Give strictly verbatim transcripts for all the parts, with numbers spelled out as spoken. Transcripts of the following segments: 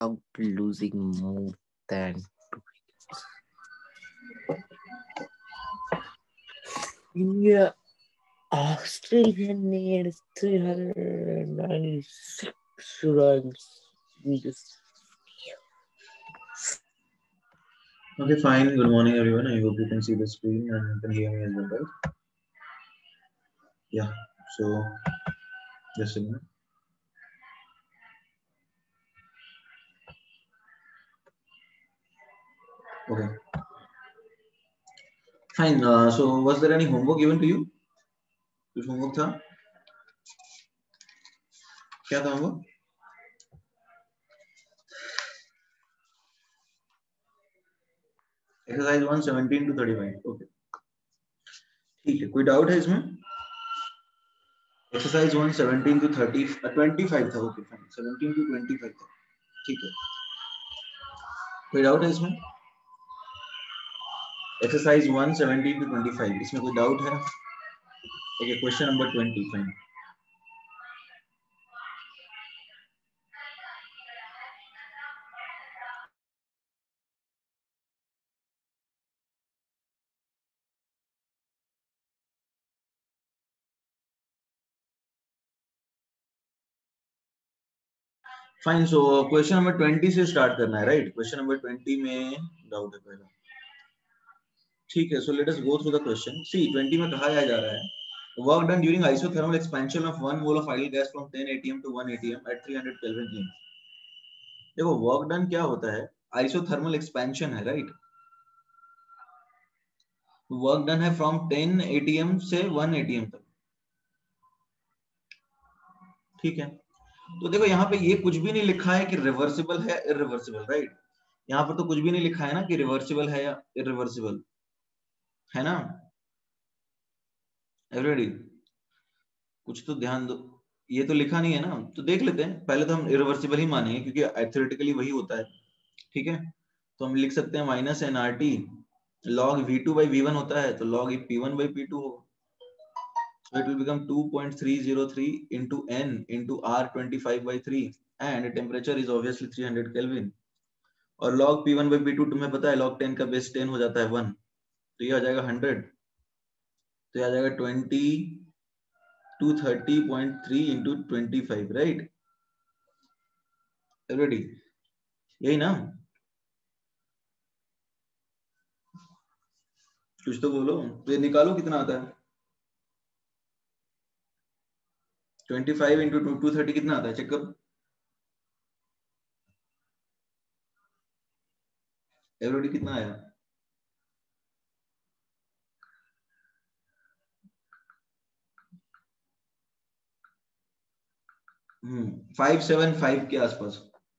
without losing more than two wickets. India, Australia needed three hundred ninety-six runs. We just Okay, fine. Good morning, everyone. I hope you can see the screen and you can hear me as well, right? Yeah. So, just a minute. Okay. Fine. Uh, so, was there any homework given to you? कुछ homework था? क्या था homework? Exercise one seventeen to thirty-five. Okay. ठीक है. कोई doubt है इसमें? Exercise one seventeen to thirty, uh, twenty-five था. Okay, fine. seventeen to twenty-five था. ठीक है. कोई doubt है इसमें? Exercise one seventeen to twenty-five. इसमें कोई doubt है? Okay, question number twenty. Fine. Fine. So question number twenty से स्टार्ट करना है, राइट? क्वेश्चन नंबर ट्वेंटी में डाउट है पहला. ठीक है. So let us go through the question. C twenty में कहा जा रहा है work done during isothermal expansion of one mole of ideal gas from ten A T M to one A T M at three hundred Kelvin in. देखो work done क्या होता है? Isothermal expansion है, राइट? वर्क डन है from ten A T M से one A T M तक. ठीक है. तो देखो यहाँ पे ये कुछ भी नहीं लिखा है कि रिवर्सिबल है इरिवर्सिबल, राइट? यहाँ पर तो कुछ भी नहीं लिखा है ना कि रिवर्सिबल है या इरिवर्सिबल, है ना? एवरीबॉडी कुछ तो ध्यान दो. ये तो लिखा नहीं है ना, तो देख लेते हैं. पहले तो हम इरिवर्सिबल ही मानेंगे क्योंकि थ्योरेटिकली वही होता है. ठीक है. तो हम लिख सकते हैं minus N R T log V two by V one होता है तो log P one by P two होगा. So it will become two point three zero three into n into r twenty-five by three and temperature is obviously three hundred Kelvin. और log p one by p two तुम्हें पता है log ten का base ten हो जाता है one, तो ये आ जाएगा hundred. तो ये आ जाएगा twenty to thirty point three into twenty-five, right? Ready? यही ना? कुछ तो बोलो. तो ये निकालो कितना आता है. twenty-five into two thirty कितना आता है? चेक करो. एवरीबॉडी कितना आया? हम्म five seven five के आसपास.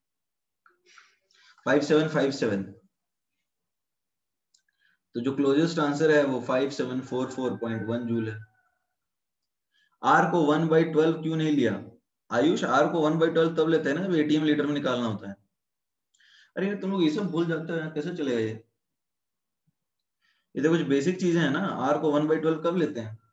five seven five seven. तो जो क्लोजेस्ट आंसर है वो five seven four four point one joule है. आर को one by twelve क्यों नहीं लिया? आयुष, आर को one by twelve तब लेते हैं ना जब एटीएम लीटर में निकालना होता है. अरे यार तुम लोग ये सब भूल जाते हैं, कैसे चलेगा ये? ये तो कुछ बेसिक चीजें हैं ना. आर को one by twelve कब लेते हैं?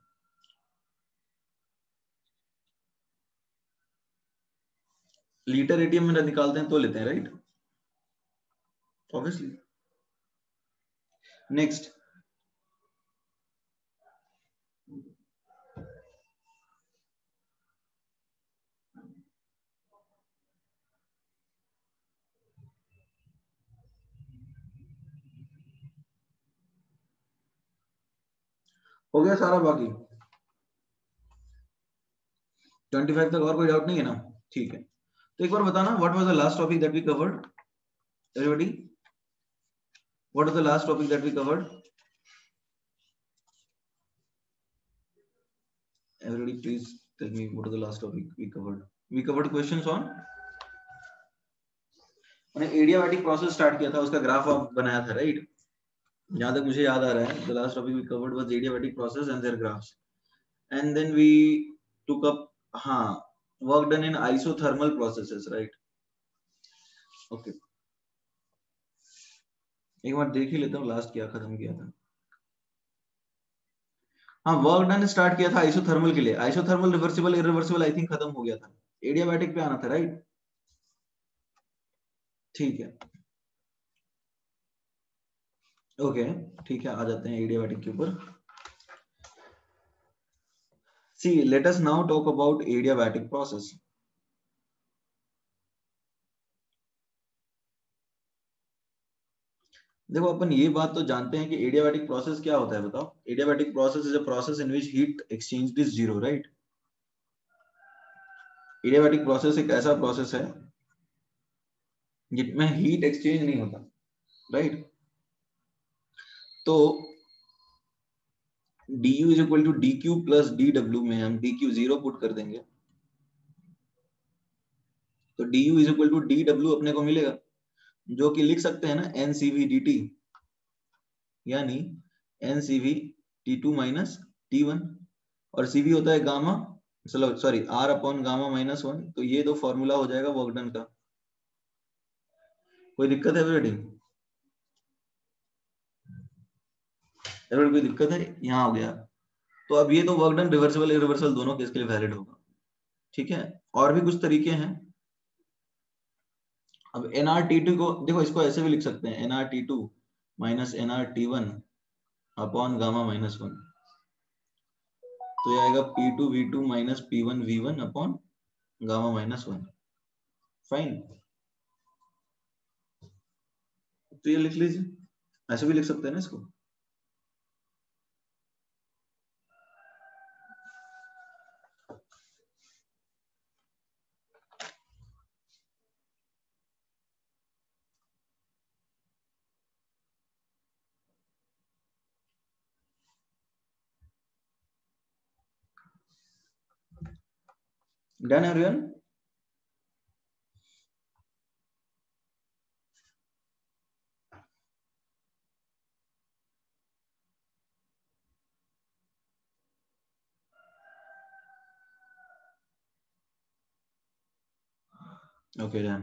लीटर एटीएम में निकालते हैं तो लेते हैं, राइट? ऑब्वियसली. नेक्स्ट. हो गया सारा. बाकी twenty-five तक और कोई डाउट नहीं है ना? ठीक है. तो एक बार बताना what was the last topic that we covered. Everybody what was the last topic that we covered? Everybody please tell me what was the last topic we covered. We covered questions on, मैंने adiabatic process start किया था, उसका graph बनाया था, right? जहां तक मुझे याद आ रहा है the last topic we covered was adiabatic process and their graphs. And then we took up हाँ work done in isothermal processes, right? Okay. एक बार देख ही लेता हूँ लास्ट क्या खत्म किया था. हाँ वर्क डन स्टार्ट किया था आइसोथर्मल के लिए. Isothermal reversible irreversible I think खत्म हो गया था. एडियाबैटिक पे आना था, राइट? ठीक है, ओके ठीक है, आ जाते हैं एडियाबैटिक के ऊपर। See let us now talk about adiabatic process. देखो अपन ये बात तो जानते हैं कि एडियाबैटिक प्रोसेस क्या होता है, बताओ। Adiabatic process is a process in which heat exchange is zero, right. Adiabatic process एक ऐसा प्रोसेस है जिसमें हीट एक्सचेंज नहीं होता, राइट। तो du is equal to D Q plus D W में हम डी क्यू जीरो पुट कर देंगे, तो du is equal to D W अपने को मिलेगा, जो कि लिख सकते हैं ना N C V D T, यानी N C V T two minus T one, और सी वी होता है गामा, चलो sorry R upon gamma minus one, तो ये दो फॉर्मूला हो जाएगा वर्क डन का। कोई दिक्कत है एवरीबॉडी? एवरीबॉडी कोई दिक्कत है? यहाँ हो गया। तो अब ये तो वर्क डन रिवर्सिबल इरिवर्सिबल दोनों केस के लिए वैलिड होगा, ठीक है। और भी कुछ तरीके हैं। अब एन आर टी टू को देखो, इसको ऐसे भी लिख सकते हैं, N R T two minus N R T one upon gamma minus one, तो ये आएगा P two V two minus P one V one upon gamma minus one. Fine, तो ये लिख लीजिए, ऐसे भी लिख सकते हैं ना इसको। Done everyone? Okay done.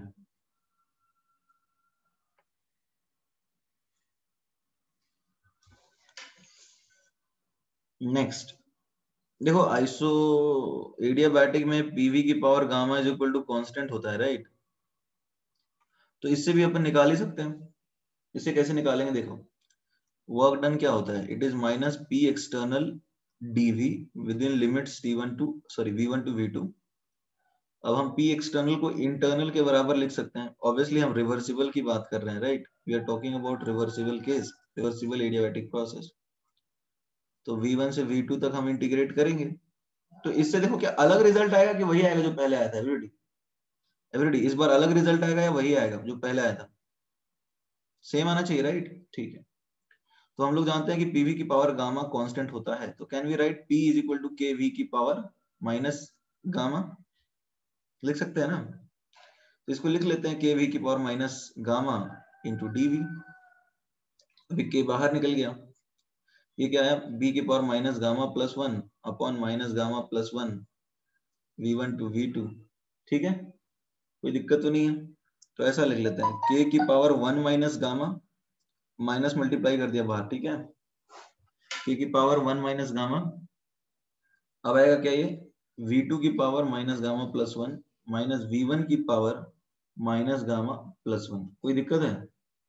Next देखो, आइसो एडियाबैटिक में पीवी की power gamma is equal to constant होता है, राइट। तो इससे भी अपन निकाल ही सकते हैं। इसे कैसे निकालेंगे, देखो वर्क डन क्या होता है, it is minus P external DV within limits T one to sorry V one to V two. अब हम पी एक्सटर्नल को इंटरनल के बराबर लिख सकते हैं, ऑब्वियसली हम रिवर्सिबल की बात कर रहे हैं, राइट। We are talking about reversible case, reversible adiabatic process. तो वी वन से वी टू तक हम इंटीग्रेट करेंगे, तो इससे देखो क्या अलग रिजल्ट आएगा कि वही आएगा जो पहले आया था। एवरीबॉडी एवरीबॉडी इस बार अलग रिजल्ट आएगा या वही आएगा जो पहले आया था? सेम आना चाहिए, राइट। ठीक है, तो हम लोग जानते हैं कि पीवी की पावर गामा कांस्टेंट होता है, तो can we write P is equal to K V की पावर माइनस गामा, लिख सकते हैं ना। तो इसको लिख लेते हैं के वी की power minus gamma into D V. अभी के बाहर निकल गया, ये क्या है, बी की power minus gamma plus one upon minus gamma plus one V one to V two. ठीक है, कोई दिक्कत तो नहीं है। तो ऐसा लिख लेते हैं, के की power one minus gamma, minus multiply कर दिया बाहर, ठीक है, के की पावर वन माइनस गामा, अब आएगा क्या ये वी टू की power minus gamma plus one minus V one की power minus gamma plus one. कोई दिक्कत है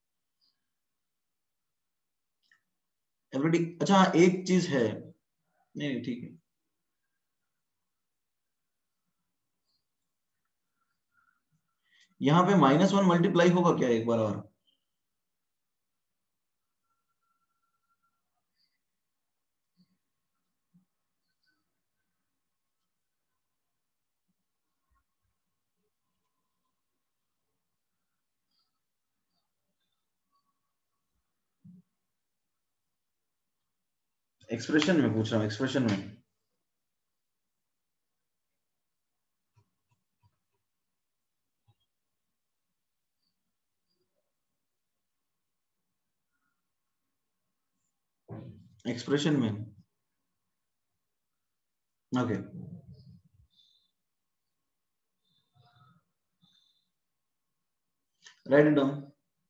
एवरीबॉडी? अच्छा एक चीज है, नहीं नहीं ठीक है, यहाँ पे माइनस वन मल्टीप्लाई होगा क्या एक बार और? एक्सप्रेशन में पूछ रहा हूँ, एक्सप्रेशन में। एक्सप्रेशन में, ओके राइट इट डाउन।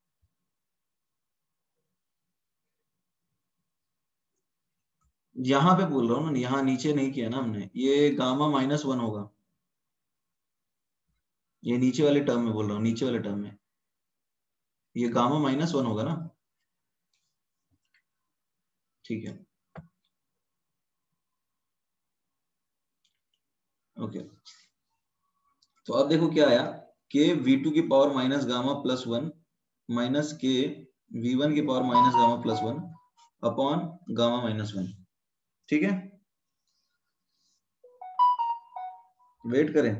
यहाँ पे बोल रहा हूँ ना, यहाँ नीचे नहीं किया ना हमने, ये गामा माइनस वन होगा, ये नीचे वाले टर्म में बोल रहा हूँ, नीचे वाले टर्म में। ये गामा माइनस वन होगा ना, ठीक है ओके। तो अब देखो क्या आया, के वी टू की power minus gamma plus one minus K V one की power minus gamma plus one upon gamma minus one, ठीक है। वेट करें,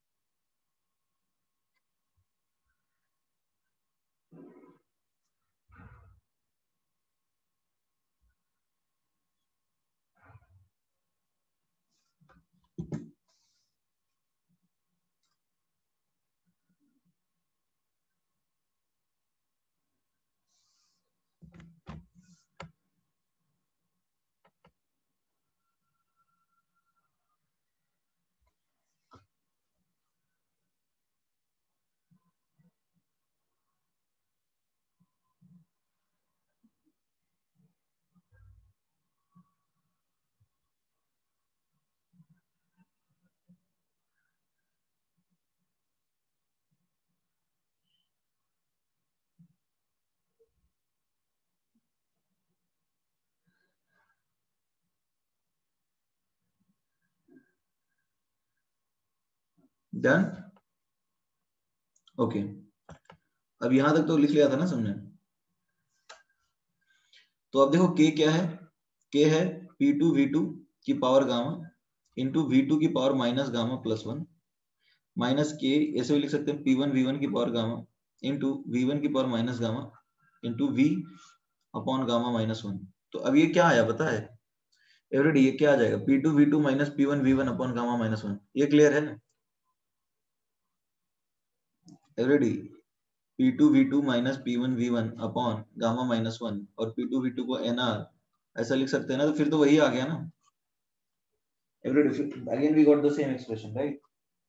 डन ओके। अब यहां तक तो लिख लिया था ना सबने। तो अब देखो के क्या है, के है पी टू वी टू की power gamma into V two की power minus gamma plus one minus K, ऐसे भी लिख सकते हैं पी वन वी वन की power gamma into V one की power minus gamma into V upon gamma minus one. तो अब ये क्या आया पता है एवरीडी, ये क्या आ जाएगा P two V two minus P one V one upon gamma minus one. ये क्लियर है ना everybody, P two V two minus P one V one upon gamma minus one और पी टू वी टू को N R ऐसा लिख सकते हैं ना, तो फिर तो वही आ गया ना everybody. Again we got the same expression right.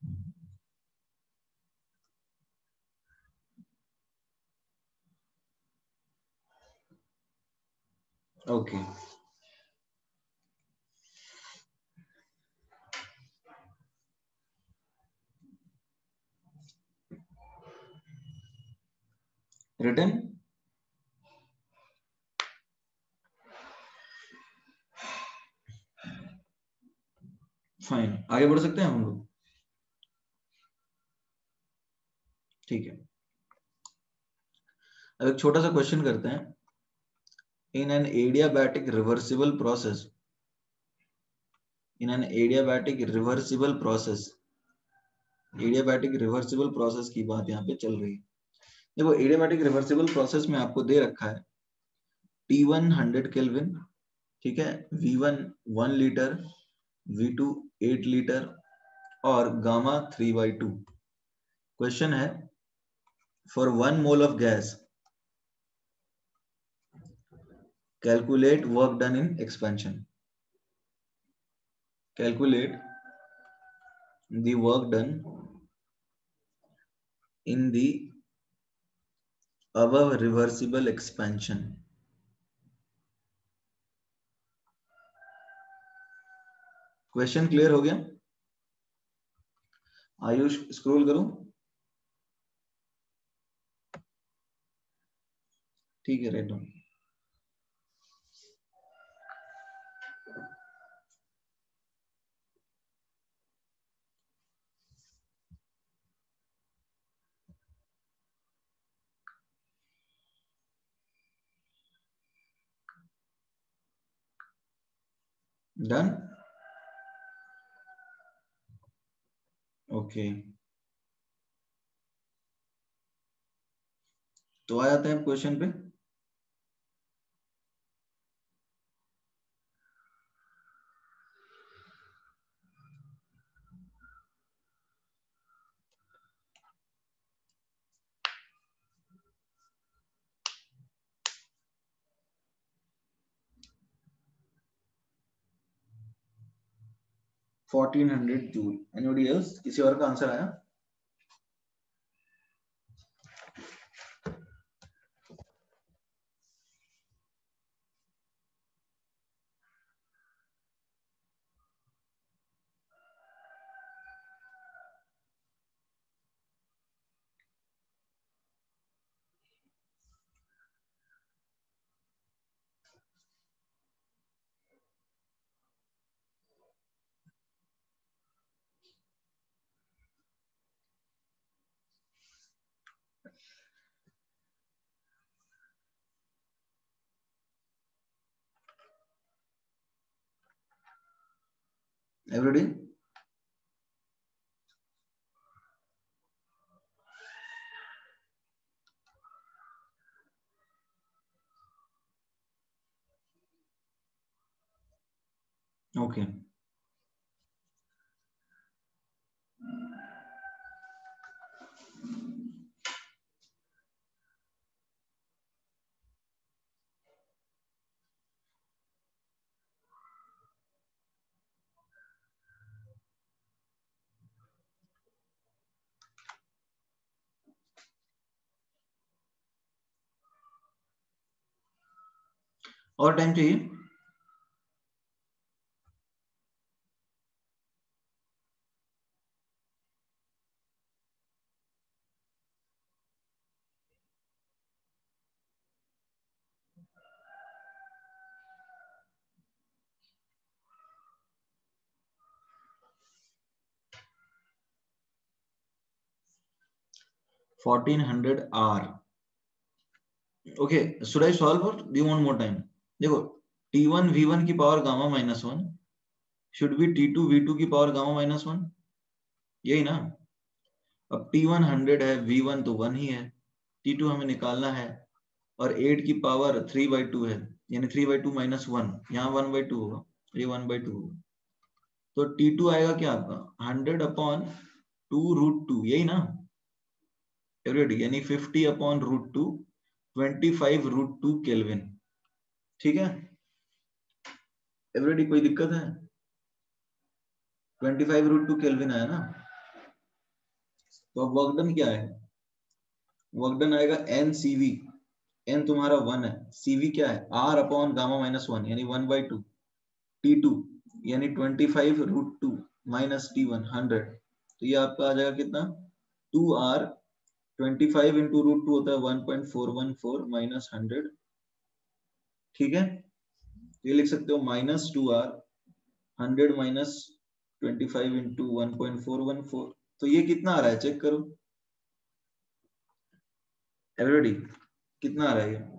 Okay return fine, आगे बढ़ सकते हैं हम लोग, ठीक है। अब एक छोटा सा क्वेश्चन करते हैं। In an adiabatic reversible process, in an adiabatic reversible process, adiabatic reversible process की बात यहाँ पे चल रही है। देखो एडियाबैटिक रिवर्सिबल प्रोसेस में आपको दे रखा है टी वन हंड्रेड केल्विन, ठीक है, V one one litre, V two eight litre और gamma three by two. Question है for one mole of gas calculate work done in expansion, calculate the work done in the above reversible expansion। Question clear हो गया? Ayush scroll करूं? ठीक है write down. Done okay. तो आ जाते हैं question पे। Fourteen hundred joule, anybody else? किसी और का आंसर आया? एवरीडी? ओके, और टाइम चाहिए? fourteen hundred R. Okay, should I solve or do you want more time? देखो, T one V one की power gamma minus one should be T two V two की power gamma minus one, यही ना? अब T one hundred है, V one तो one ही है, T two हमें निकालना है, और एट की पावर थ्री बाई टू है, यानी three by two minus one, यहाँ वन बाई टू होगा, ये वन बाई टू होगा, तो T two आएगा क्या आपका hundred upon two root two, यही ना एवरीबॉडी, यानी fifty upon root two, twenty five root two kelvin. ठीक है एवरीबॉडी, कोई दिक्कत है? Twenty five root two kelvin आया ना, तो अब वर्क डन क्या है? वर्क डन आएगा एन सी वी, एन तुम्हारा वन है, सीवी क्या है R upon gamma minus one, यानी one by two, T two यानी twenty five root to minus T one hundred, तो ये आपका आ जाएगा कितना two R, twenty five into root two होता है one point four one four minus hundred. ठीक है, ये लिख सकते हो minus two R hundred minus twenty five into one point four one four, तो ये कितना आ रहा है चेक करो एवरीबॉडी, कितना आ रहा है ये?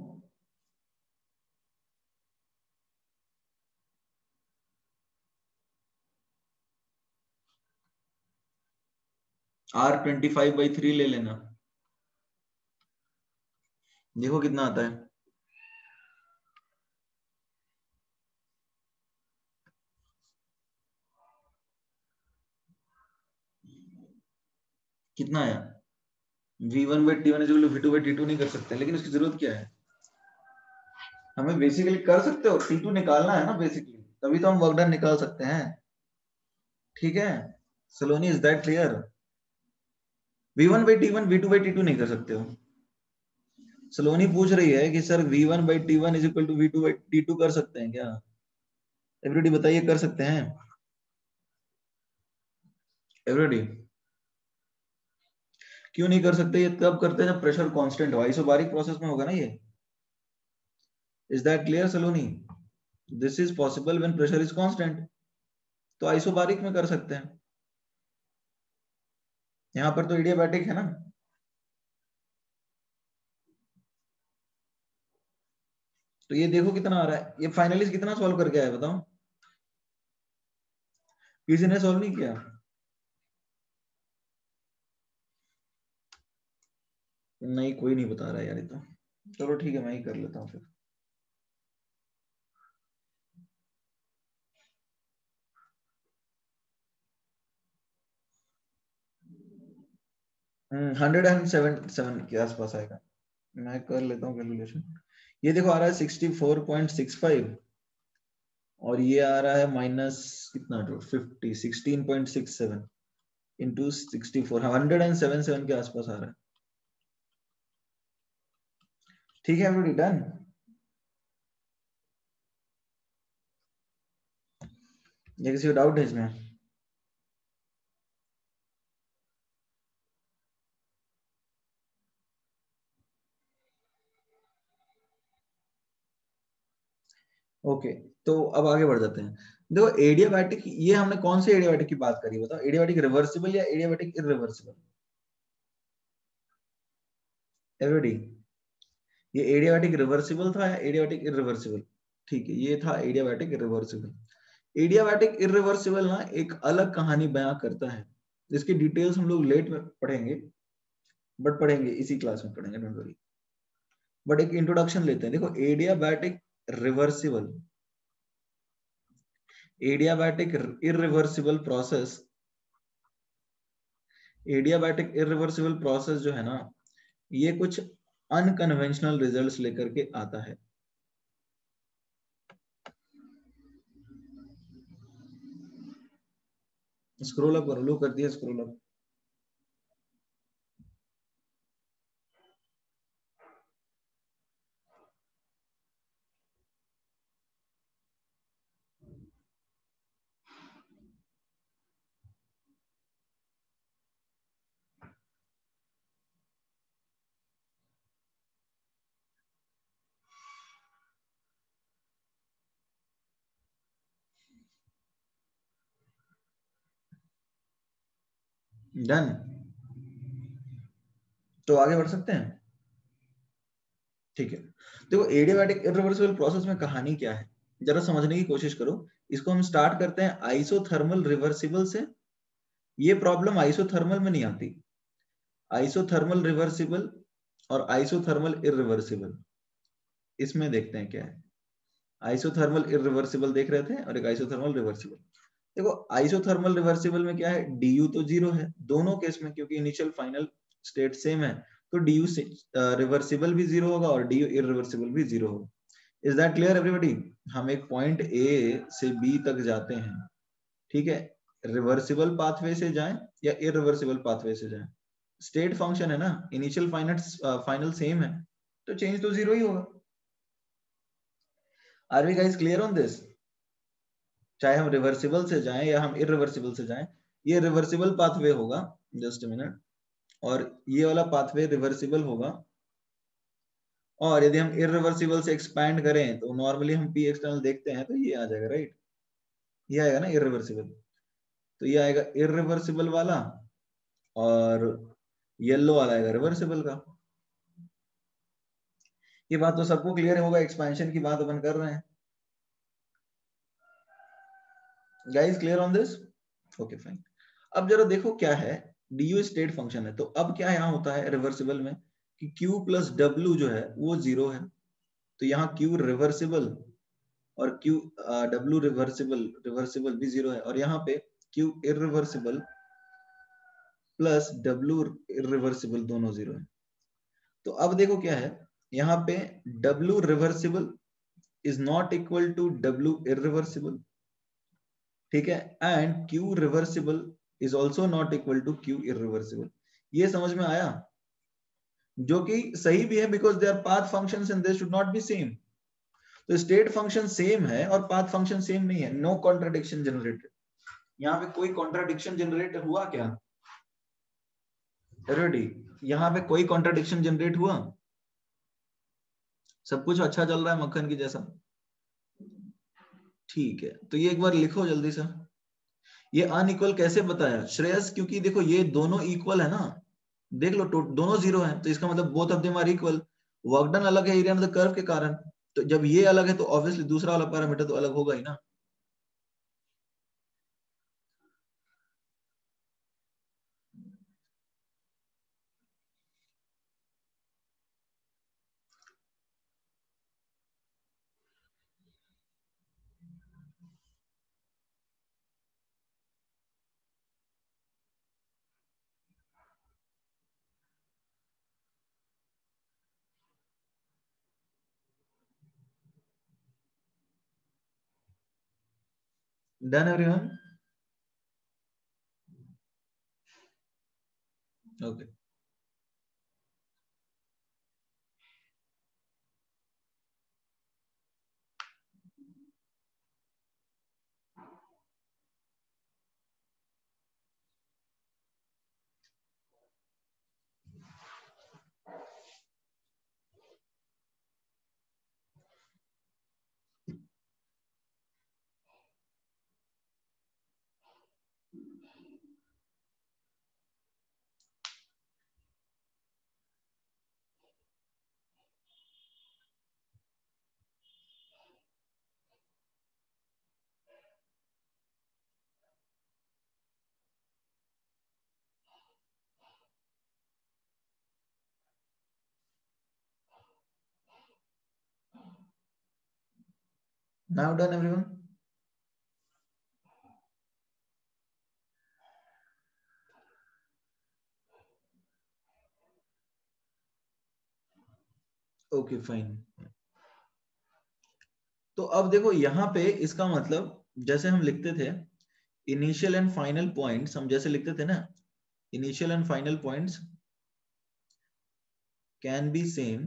R twenty five by three ले लेना, देखो कितना आता है। कितना आया? V one by T one is V two by T two नहीं कर सकते, लेकिन उसकी जरूरत क्या है? हमें बेसिकली कर सकते हो, टी टू निकालना है ना बेसिकली, तभी तो हम वर्क डन निकाल सकते हैं। ठीक है Saloni, is that clear? V one by T one V two by T two नहीं कर सकते हो। सलोनी पूछ रही है कि sir V one by T one is equal to V two by T two कर सकते हैं क्या? एवरीबॉडी बताइए, कर सकते हैं एवरीबॉडी? क्यों नहीं कर सकते? ये तब करते हैं जब प्रेशर कांस्टेंट हो, आइसोबारिक प्रोसेस में होगा ना ये। Is that clear Saloni? This is possible when pressure is constant, तो आइसोबारिक में कर सकते हैं। यहाँ पर तो इडियाबैटिक है ना, तो ये देखो कितना आ रहा है, ये फाइनली कितना सॉल्व करके आया बताओ? किसी ने सॉल्व नहीं किया? नहीं कोई नहीं बता रहा यार, ये तो चलो ठीक है मैं ही कर लेता हूँ फिर। हंड्रेड एंड सेवन सेवन के आसपास आएगा, मैं कर लेता हूँ कैलकुलेशन। ये देखो आ रहा है sixty four point six five, और ये आ रहा है माइनस कितना fifty, sixteen point six seven into sixty four, hundred and seven seven के आसपास आ रहा है। ठीक है एवरीबॉडी डन? ये किसी को डाउट है इसमें? ओके okay, तो अब आगे बढ़ जाते हैं। देखो एडियाबैटिक, ये हमने कौन से एडियाबैटिक की बात करी बताओ? एडियाबैटिक रिवर्सिबल या एडियाबैटिक इरिवर्सिबल? एवरीबॉडी, ये एडियाबैटिक रिवर्सिबल था या एडियाबैटिक इरिवर्सिबल? ठीक है, ये था एडियाबैटिक रिवर्सिबल। एडियाबैटिक इरिवर्सिबल ना एक अलग कहानी बयां करता है, जिसकी डिटेल्स हम लोग लेट में पढ़ेंगे, बट पढ़ेंगे इसी क्लास में पढ़ेंगे, डोंट वरी। बट एक इंट्रोडक्शन लेते हैं। देखो adiabatic reversible, adiabatic irreversible process, adiabatic irreversible process जो है ना, ये कुछ अनकन्वेंशनल रिजल्ट्स लेकर के आता है। स्क्रॉल अप कर लो, कर दिया स्क्रॉल अप। डन, तो आगे बढ़ सकते हैं। ठीक है, देखो एडियाबैटिक इरिवर्सिबल प्रोसेस में कहानी क्या है, जरा समझने की कोशिश करो। इसको हम स्टार्ट करते हैं आइसोथर्मल रिवर्सिबल से। ये प्रॉब्लम आइसोथर्मल में नहीं आती, आइसोथर्मल रिवर्सिबल और आइसोथर्मल इरिवर्सिबल, इसमें देखते हैं क्या है। आइसोथर्मल इरिवर्सिबल देख रहे थे और एक आइसोथर्मल रिवर्सिबल। देखो आइसोथर्मल रिवर्सिबल में क्या है, डी यू तो जीरो है दोनों केस में, क्योंकि इनिशियल फाइनल स्टेट सेम है, तो डी यू रिवर्सिबल भी जीरो होगा और डी यू इरिवर्सिबल भी जीरो होगा। Is that clear everybody? हम एक पॉइंट ए से बी तक जाते हैं, ठीक है, रिवर्सिबल पाथवे से जाएं या इरिवर्सिबल पाथवे से जाएं, स्टेट फंक्शन है ना, इनिशियल फाइनल फाइनल सेम है, तो चेंज तो जीरो ही होगा। Are we guys clear on this? चाहे हम रिवर्सिबल से जाएं या हम इरिवर्सिबल से जाएं, ये रिवर्सिबल पाथवे होगा, जस्ट मिनट, और ये वाला पाथवे रिवर्सिबल होगा। और यदि हम इरिवर्सिबल से एक्सपैंड करें तो नॉर्मली हम पी एक्सटर्नल देखते हैं तो ये आ जाएगा, राइट, ये आएगा ना इरिवर्सिबल, तो ये आएगा इरिवर्सिबल वाला और येलो वाला आएगा रिवर्सिबल का। ये बात तो सबको क्लियर होगा, एक्सपेंशन की बात अपन कर रहे हैं। Guys clear on this? Okay fine. अब जरा देखो क्या है, du स्टेट फंक्शन है, तो अब क्या यहाँ होता है रिवर्सिबल में कि q प्लस डब्ल्यू जो है वो जीरो है, तो यहाँ q रिवर्सिबल और q w रिवर्सिबल, रिवर्सिबल भी जीरो है, और यहाँ पे q irreversible plus w irreversible दोनों जीरो है। तो अब देखो क्या है, यहाँ पे w reversible is not equal to w irreversible, ठीक है, and q reversible is also not equal to q irreversible. ये समझ में आया? जो कि सही भी है, because they are path functions and they should not be same. तो स्टेट फंक्शन सेम है और पाथ फंक्शन सेम नहीं है, नो कॉन्ट्राडिक्शन जनरेटेड। यहाँ पे कोई कॉन्ट्राडिक्शन जनरेट हुआ क्या? रेडी, यहाँ पे कोई कॉन्ट्राडिक्शन जनरेट हुआ? सब कुछ अच्छा चल रहा है मक्खन की जैसा? ठीक है, तो ये एक बार लिखो जल्दी से। ये अनइक्वल कैसे बताया श्रेयस? क्योंकि देखो ये दोनों इक्वल है ना, देख लो दोनों जीरो है, तो इसका मतलब both of them are equal. Work done अलग है एरिया अंडर द कर्व के कारण, तो जब ये अलग है तो ऑब्वियसली दूसरा वाला पैरामीटर तो अलग होगा ही ना। Done everyone? Okay, now done everyone? Okay fine. तो अब देखो यहाँ पे इसका मतलब जैसे हम लिखते थे इनिशियल एंड फाइनल पॉइंट्स, हम जैसे लिखते थे ना, initial and final points can be same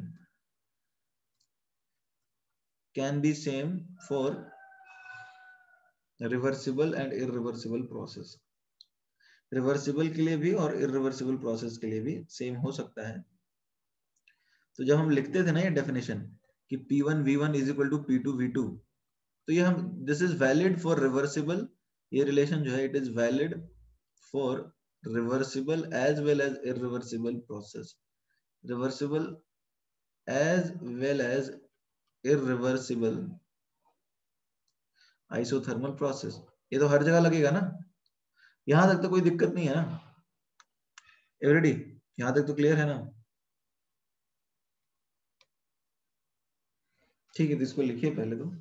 can be same for reversible and irreversible process. Reversible के लिए भी और इरिवर्सिबल प्रोसेस के लिए भी सेम हो सकता है। तो जब हम लिखते थे ना ये डेफिनेशन कि P one V one is equal to P two V two, तो ये हम this is valid for reversible, ये रिलेशन जो है it is valid for reversible as well as irreversible process, reversible as well as irreversible isothermal process. ये तो हर जगह लगेगा ना, यहां तक तो कोई दिक्कत नहीं है ना एवरीडी, यहां तक तो क्लियर है ना? ठीक है, तो इसको लिखिए पहले तो।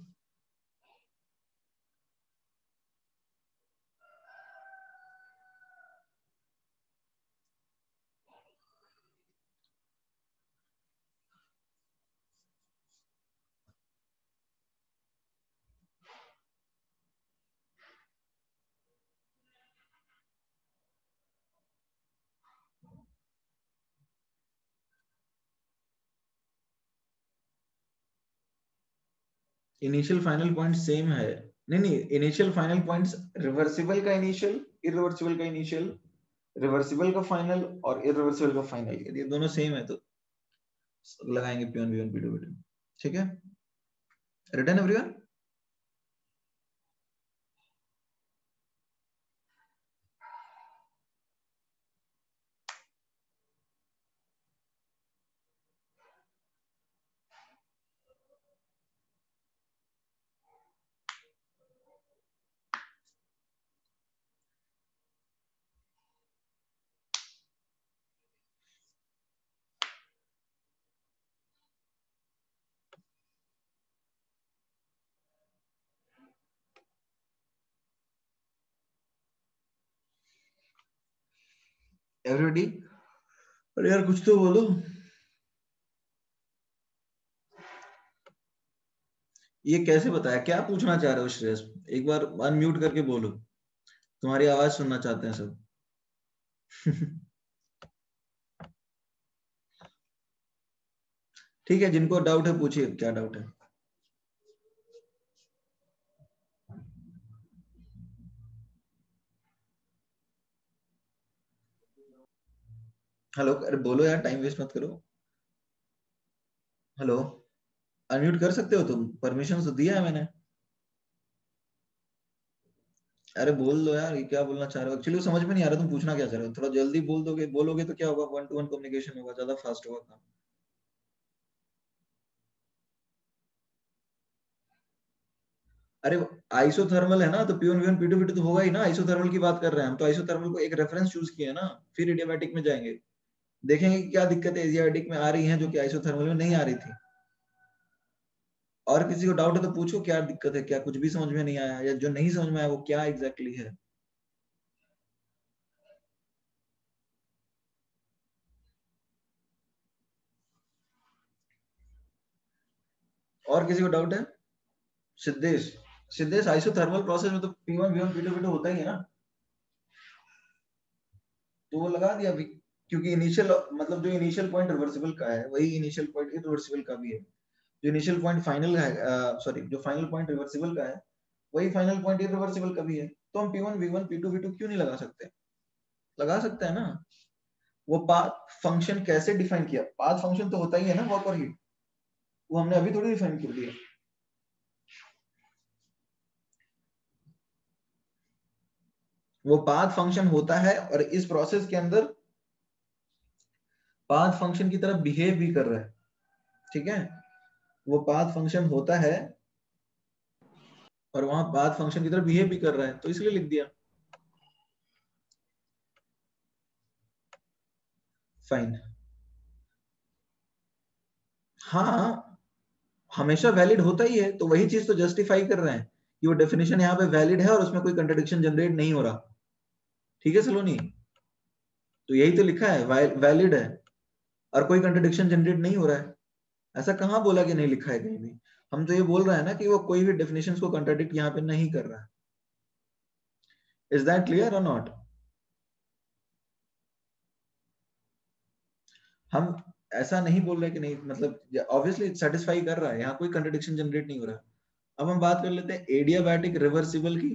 इनिशियल फाइनल पॉइंट सेम है, नहीं नहीं, इनिशियल फाइनल पॉइंट्स रिवर्सिबल का इनिशियल, इरिवर्सिबल का इनिशियल, रिवर्सिबल का फाइनल और इरिवर्सिबल का फाइनल, यदि दोनों सेम है तो लगाएंगे P one V one P two V two. ठीक है, रिटर्न एवरीवन? एवरीबॉडी, अरे यार कुछ तो बोलो। ये कैसे बताया, क्या पूछना चाह रहे हो श्रेयस? एक बार अनम्यूट करके बोलो, तुम्हारी आवाज सुनना चाहते हैं सब। ठीक है, जिनको डाउट है पूछिए, क्या डाउट है? हेलो, अरे बोलो यार, टाइम वेस्ट मत करो। हेलो, अनम्यूट कर सकते हो तुम, परमिशन तो दिया है मैंने। अरे बोल दो यार, ये क्या बोलना चाह रहे हो? एक्चुअली समझ में नहीं आ रहा तुम पूछना क्या चाह रहे हो, थोड़ा जल्दी बोल दोगे, बोलोगे तो क्या होगा, वन टू वन कम्युनिकेशन होगा, ज्यादा फास्ट होगा काम। अरे आइसोथर्मल है ना, तो P one V one P two V two तो होगा ही ना, आइसोथर्मल की बात कर रहे हैं हम, तो आइसोथर्मल को एक रेफरेंस चूज किया ना, फिर एडियाबैटिक में जाएंगे, देखेंगे कि क्या दिक्कत है एडियाबैटिक में आ रही है जो कि आइसोथर्मल में नहीं आ रही थी। और किसी को डाउट है तो पूछो, क्या दिक्कत है, क्या कुछ भी समझ में नहीं आया, या जो नहीं समझ में आया वो क्या एग्जैक्टली exactly है। और किसी को डाउट है? सिद्धेश, सिद्धेश आइसोथर्मल प्रोसेस में तो P one V one P two V two होता ही है ना, तो वो लगा दिया अभी, क्योंकि इनिशियल मतलब जो इनिशियल पॉइंट रिवर्सिबल का है वही इनिशियल पॉइंट इरिवर्सिबल का भी है, जो इनिशियल पॉइंट फाइनल है, सॉरी जो फाइनल पॉइंट रिवर्सिबल का है वही फाइनल पॉइंट इरिवर्सिबल का भी है, तो हम P one V one P two V two क्यों नहीं लगा सकते? लगा सकते हैं ना। वो पाथ फंक्शन कैसे डिफाइन किया, पाथ फंक्शन तो होता ही है ना वर्क और हीट, वो हमने अभी थोड़ी डिफाइन कर दिया। वो पाथ फंक्शन होता है और इस प्रोसेस के अंदर पाथ फंक्शन की तरह बिहेव भी कर रहा है, ठीक है, वो पाथ फंक्शन होता है और वहां पाथ फंक्शन की तरह बिहेव भी कर रहा है, तो इसलिए लिख दिया। फाइन, हाँ हमेशा वैलिड होता ही है, तो वही चीज तो जस्टिफाई कर रहे हैं कि वो डेफिनेशन यहाँ पे वैलिड है और उसमें कोई कंट्रडिक्शन जनरेट नहीं हो रहा। ठीक है सलोनी, तो यही तो लिखा है वैलिड है और कोई कंट्रडिक्शन जनरेट नहीं हो रहा है। ऐसा कहाँ बोला कि नहीं लिखा है कहीं भी? हम तो ये बोल रहे हैं ना कि वो कोई भी डेफिनेशन को कंट्राडिक्ट यहाँ पे नहीं कर रहा है। इज दैट क्लियर और नॉट? हम ऐसा नहीं बोल रहे कि नहीं, मतलब ऑब्वियसली सेटिस्फाई कर रहा है, यहाँ कोई कंट्रडिक्शन जनरेट नहीं हो रहा। अब हम बात कर लेते हैं एडियाबैटिक रिवर्सिबल की।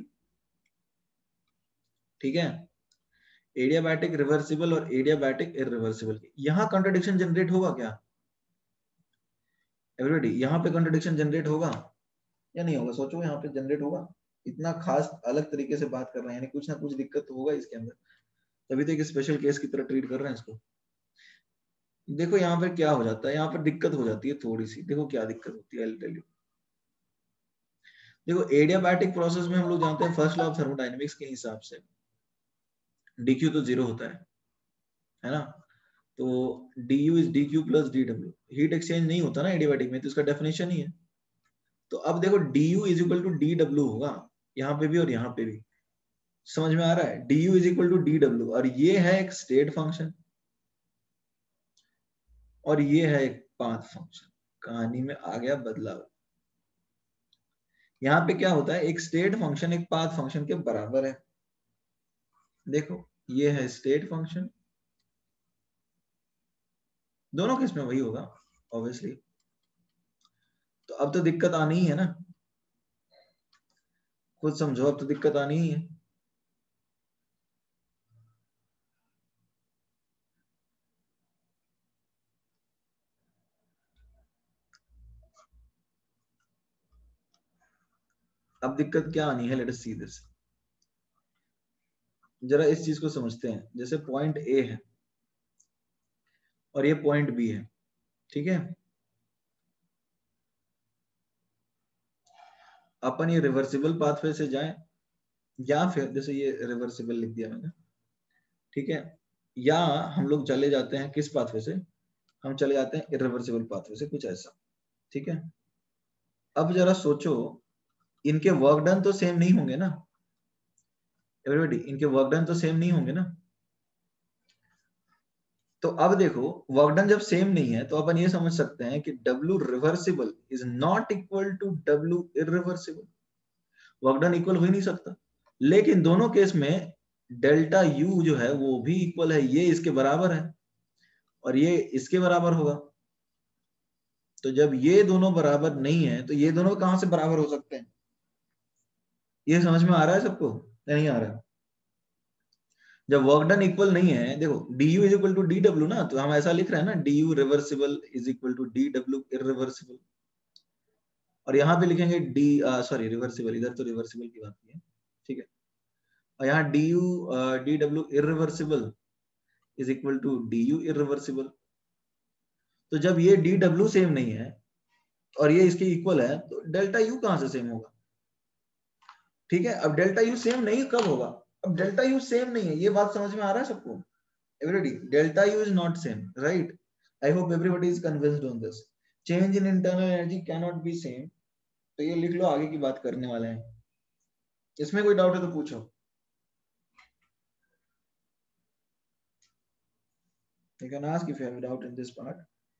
ठीक है, एडियाबैटिक रिवर्सिबल और एडियाबैटिक इरिवर्सिबल की, यहाँ कंट्रडिक्शन जनरेट होगा क्या एवरीबॉडी? यहाँ पे कंट्रडिक्शन जनरेट होगा या नहीं होगा? सोचो, यहाँ पे जनरेट होगा? इतना खास अलग तरीके से बात कर रहे हैं, यानी कुछ ना कुछ दिक्कत तो होगा इसके अंदर, तभी तो एक स्पेशल केस की तरह ट्रीट कर रहे हैं इसको। देखो यहाँ पर क्या हो जाता है, यहाँ पर दिक्कत हो जाती है थोड़ी सी। देखो क्या दिक्कत होती है, आई विल टेल यू। देखो एडियाबैटिक प्रोसेस में हम लोग जानते हैं फर्स्ट लॉ ऑफ थर्मोडायनेमिक्स के हिसाब से डीक्यू तो जीरो होता है, है ना? तो du is dq plus dw, heat exchange नहीं होता ना एडियाबैटिक में, तो इसका डेफिनेशन ही है। तो अब देखो du is equal to dw होगा यहाँ पे भी और यहाँ पे भी। समझ में आ रहा है? du is equal to dw, और ये है एक स्टेट फंक्शन और ये है एक पाथ फंक्शन। कहानी में आ गया बदलाव। यहाँ पे क्या होता है, एक स्टेट फंक्शन एक पाथ फंक्शन के बराबर है। देखो ये है स्टेट फंक्शन, दोनों केस में वही होगा ऑब्वियसली। तो अब तो दिक्कत आनी ही है ना, खुद समझो, अब तो दिक्कत आनी ही है। अब दिक्कत क्या आनी है, लेट अस सी दिस। जरा इस चीज को समझते हैं। जैसे पॉइंट ए है और ये पॉइंट बी है, ठीक है? अपन ये रिवर्सिबल पाथवे से जाएं या फिर जैसे ये रिवर्सिबल लिख दिया मैंने, ठीक है? या हम लोग चले जाते हैं किस पाथवे से, हम चले जाते हैं इरिवर्सिबल पाथवे से, कुछ ऐसा। ठीक है, अब जरा सोचो, इनके वर्क डन तो सेम नहीं होंगे ना एवरीबॉडी? इनके वर्क डन तो सेम नहीं होंगे ना? तो अब देखो, वर्क डन जब सेम नहीं है तो अपन ये समझ सकते हैं कि W reversible is not equal to W irreversible. Work done equal हो ही नहीं सकता। लेकिन दोनों केस में डेल्टा U जो है वो भी इक्वल है, ये इसके बराबर है और ये इसके बराबर होगा। तो जब ये दोनों बराबर नहीं है तो ये दोनों कहां से बराबर हो सकते हैं? ये समझ में आ रहा है सबको या नहीं आ रहा है? जब वर्क डन इक्वल नहीं है, देखो du is equal to D W ना, तो हम ऐसा लिख रहे हैं ना, du reversible is equal to D W irreversible. और यहाँ पे लिखेंगे डी, सॉरी रिवर्सिबल, इधर तो रिवर्सिबल की बात की है, ठीक है? और यहाँ du d W irreversible is equal to du irreversible. तो जब ये डी डब्ल्यू सेम नहीं है और ये इसके इक्वल है, तो डेल्टा यू कहां से सेम होगा? ठीक है, अब डेल्टा यू सेम नहीं कब होगा? अब डेल्टा यू सेम नहीं है, ये बात समझ में आ रहा है सबको everybody? Delta U is not same, right? I hope everybody is convinced on this. Change in internal energy can not be same. तो ये लिख लो, आगे की बात करने वाले हैं। इसमें कोई डाउट है तो पूछो। You can ask if you have a doubt in this part.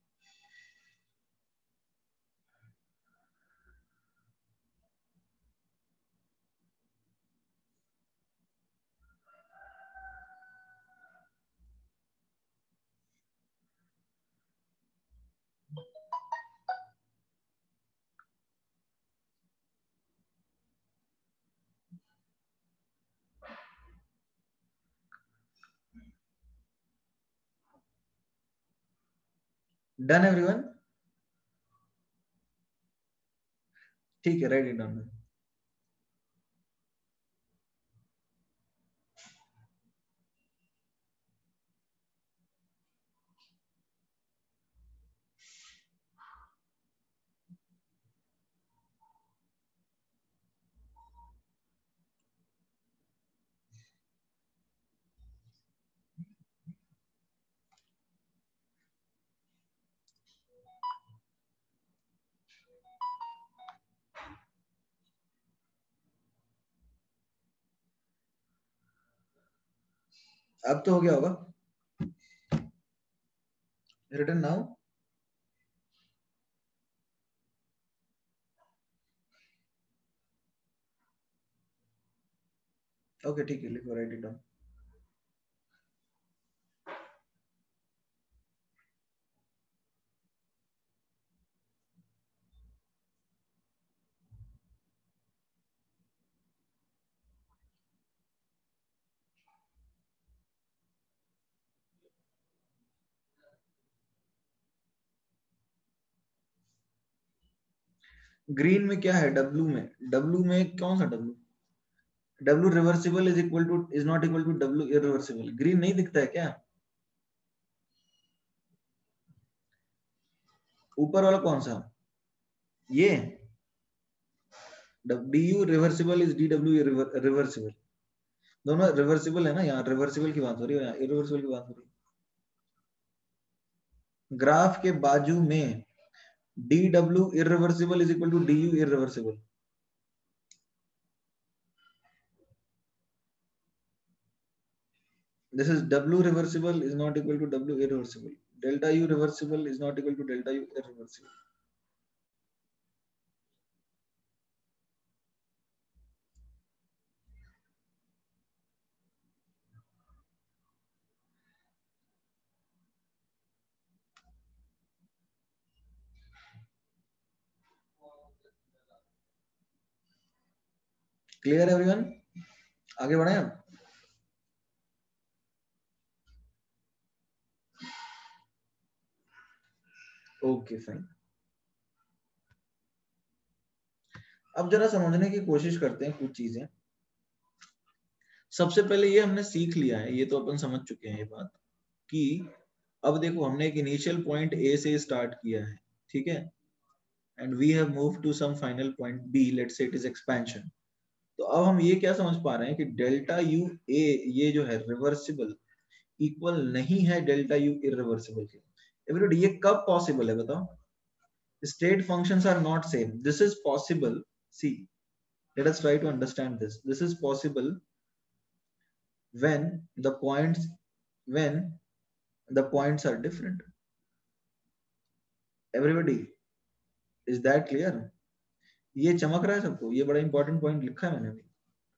Done everyone? ठीक है, राइट इट डाउन। अब तो हो गया होगा, रिटन नाउ। ओके ठीक है, लिखो, राइट इट डाउन। ग्रीन में क्या है, डब्लू में, डब्लू में कौन सा W, W reversible is equal to is not equal to W irreversible. Green नहीं दिखता है क्या, ऊपर वाला कौन सा, ये d U reversible is d W reversible, दोनों रिवर्सिबल है ना, यहाँ रिवर्सिबल की बात हो रही है, यहाँ इरिवर्सिबल की बात हो रही है। ग्राफ के बाजू में d W irreversible is equal to D U irreversible. This is W reversible is not equal to W irreversible. Delta U reversible is not equal to delta U irreversible. Clear everyone? आगे बढ़े हम। Okay fine. अब जरा समझने की कोशिश करते हैं कुछ चीजें। सबसे पहले ये हमने सीख लिया है, ये तो अपन समझ चुके हैं ये बात, कि अब देखो हमने एक इनिशियल पॉइंट ए से स्टार्ट किया है, ठीक है, and we have moved to some final point B, let's say it is expansion. तो अब हम ये क्या समझ पा रहे हैं कि डेल्टा यू ए ये जो है रिवर्सिबल इक्वल नहीं है डेल्टा यू इरिवर्सिबल के। एवरीबॉडी ये कब पॉसिबल है बताओ, state functions are not same, this is possible, see let us try to understand this, this is possible when the points when the points are different. Everybody, is that clear? ये चमक रहा है सबको, ये बड़ा important point लिखा है मैंने भी।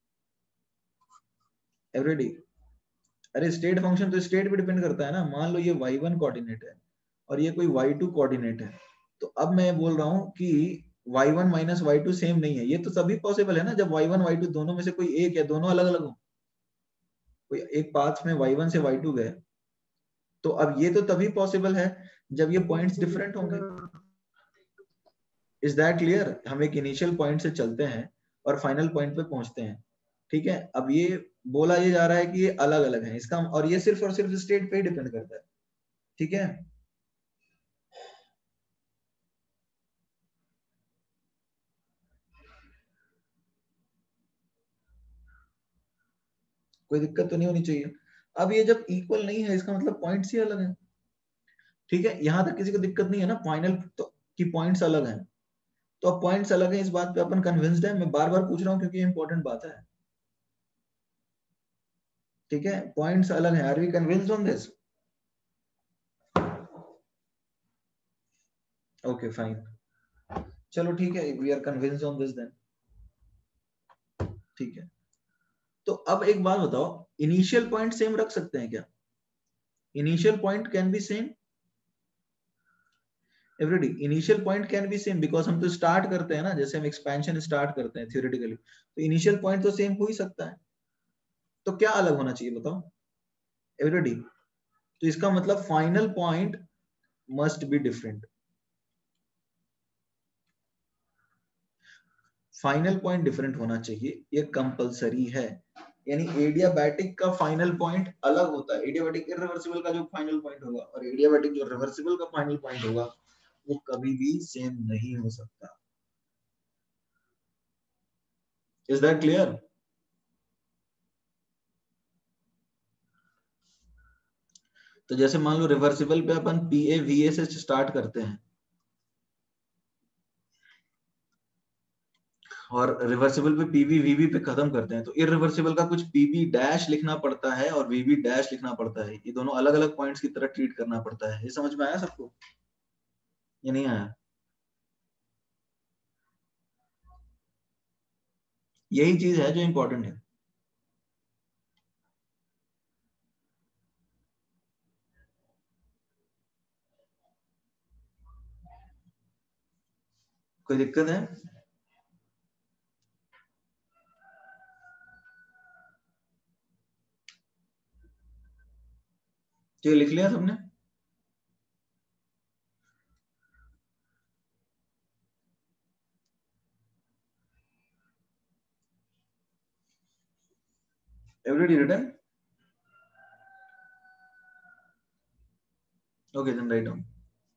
Everybody, अरे स्टेट फंक्शन तो स्टेट पे डिपेंड करता है ना, मान लो ये वाई वन कोऑर्डिनेट है और ये कोई वाई टू कोऑर्डिनेट है, तो अब मैं बोल रहा हूं कि Y one minus Y two same नहीं है, ये तो तभी पॉसिबल है ना जब वाई वन वाई टू दोनों में से कोई एक या दोनों अलग अलग हो, कोई एक पाथ में वाई वन से वाई टू गए, तो अब ये तो तभी पॉसिबल है जब ये पॉइंट्स डिफरेंट होंगे। Is that clear? हम एक इनिशियल पॉइंट से चलते हैं और फाइनल पॉइंट पे पहुंचते हैं, ठीक है। अब ये बोला ये जा रहा है कि ये अलग अलग है, इसका और ये सिर्फ और सिर्फ स्टेट पे ही डिपेंड करता है, ठीक है। कोई दिक्कत तो नहीं होनी चाहिए। अब ये जब इक्वल नहीं है इसका मतलब पॉइंट्स ही अलग हैं, ठीक है, यहां तक किसी को दिक्कत नहीं है ना फाइनल तो कि पॉइंट्स अलग हैं। तो अब पॉइंट्स अलग हैं इस बात पे अपन कन्विंस्ड है, मैं बार बार पूछ रहा हूं क्योंकि ये इंपॉर्टेंट बात है, ठीक है, पॉइंट्स अलग हैं, are we convinced on this? Okay fine, चलो ठीक है, we are convinced on this then, ठीक है। तो अब एक बात बताओ, इनिशियल पॉइंट सेम रख सकते हैं क्या? Initial point can be same, everybody, initial point can be same because हम तो स्टार्ट करते हैं ना, जैसे हम एक्सपेंशन स्टार्ट करते हैं थ्योरेटिकली, तो इनिशियल पॉइंट तो सेम हो ही सकता है, तो क्या अलग होना चाहिए बताओ एवरीडी? तो इसका मतलब final point must be different, final point different होना चाहिए, ये कंपलसरी है, यानी एडियाबैटिक का फाइनल पॉइंट अलग होता है, एडियाबैटिक इरिवर्सिबल का जो फाइनल पॉइंट होगा और एडियाबैटिक जो रिवर्सिबल का फाइनल पॉइंट होगा वो कभी भी सेम नहीं हो सकता। Is that clear? तो जैसे मान लो रिवर्सिबल पे अपन पी ए वी ए से स्टार्ट करते हैं, और रिवर्सिबल पे पीवी वीवी पे खत्म करते हैं, तो इरिवर्सिबल का कुछ पीवी डैश लिखना पड़ता है और वीवी डैश लिखना पड़ता है, ये दोनों अलग अलग पॉइंट्स की तरह ट्रीट करना पड़ता है। ये समझ में आया सबको? ये नहीं आया? यही चीज है जो इंपॉर्टेंट है। कोई दिक्कत है? ये लिख लिया सबने? Everybody written? Okay, then write down.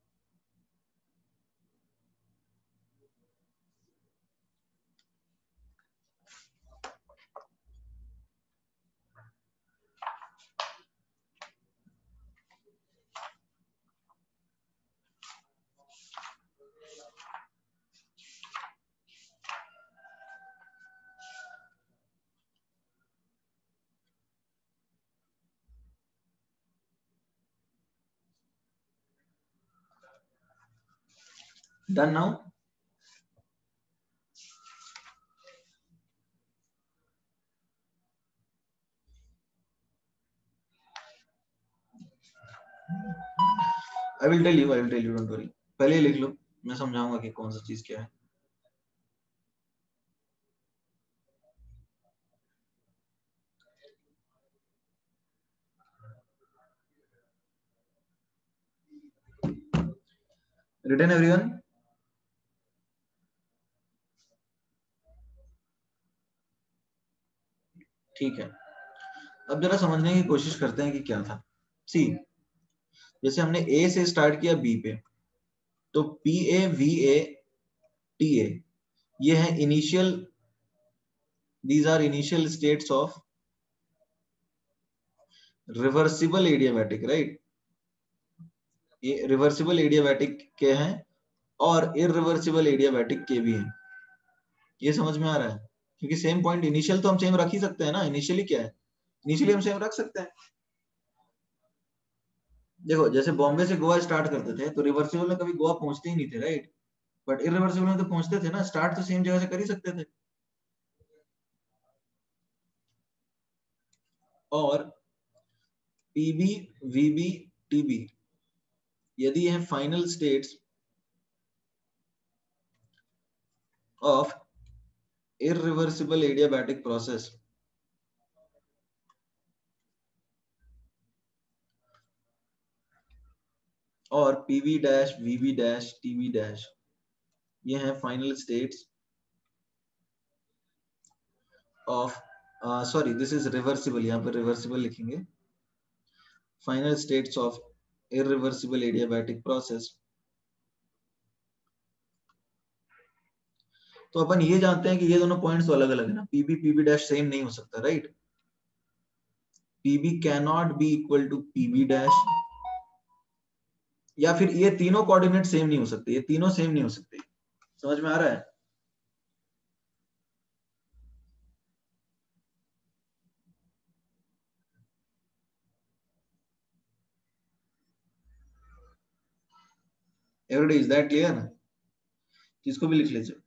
Done now? I will tell you, I will tell you, don't worry. पहले ही लिख लो, मैं समझाऊंगा कि कौन सा चीज क्या है। Written everyone? ठीक है, अब जरा समझने की कोशिश करते हैं कि क्या था। सी, जैसे हमने ए से स्टार्ट किया बी पे, तो P A V A T A, ये है initial, these are initial states of reversible adiabatic, right? ये रिवर्सिबल एडियाबैटिक के हैं और इरिवर्सिबल एडियाबैटिक के भी हैं। ये समझ में आ रहा है? क्योंकि सेम पॉइंट इनिशियल तो हम सेम रख ही सकते हैं ना। इनिशियली क्या है? इनिशियली हम सेम रख सकते हैं। देखो, जैसे बॉम्बे से गोवा स्टार्ट करते थे तो रिवर्सिबल में कभी गोवा पहुंचते ही नहीं थे, राइट? बट इरिवर्सिबल में तो पहुंचते थे ना, स्टार्ट तो सेम जगह से कर ही सकते थे। और पीबी वीबी टीबी यदि है final states of irreversible adiabatic process, और PV dash VV dash TV dash ये हैं final states of, sorry this is reversible, यहाँ पर रिवर्सिबल लिखेंगे, final states of irreversible adiabatic process। तो अपन ये जानते हैं कि ये दोनों पॉइंट्स तो अलग अलग है ना, पीबी पीबी डैश सेम नहीं हो सकता, right? PB can not be equal to PB dash, या फिर ये तीनों कोऑर्डिनेट सेम नहीं हो सकते, ये तीनों सेम नहीं हो सकते। समझ में आ रहा है? Everybody is that clear? किसको भी लिख लीजिए।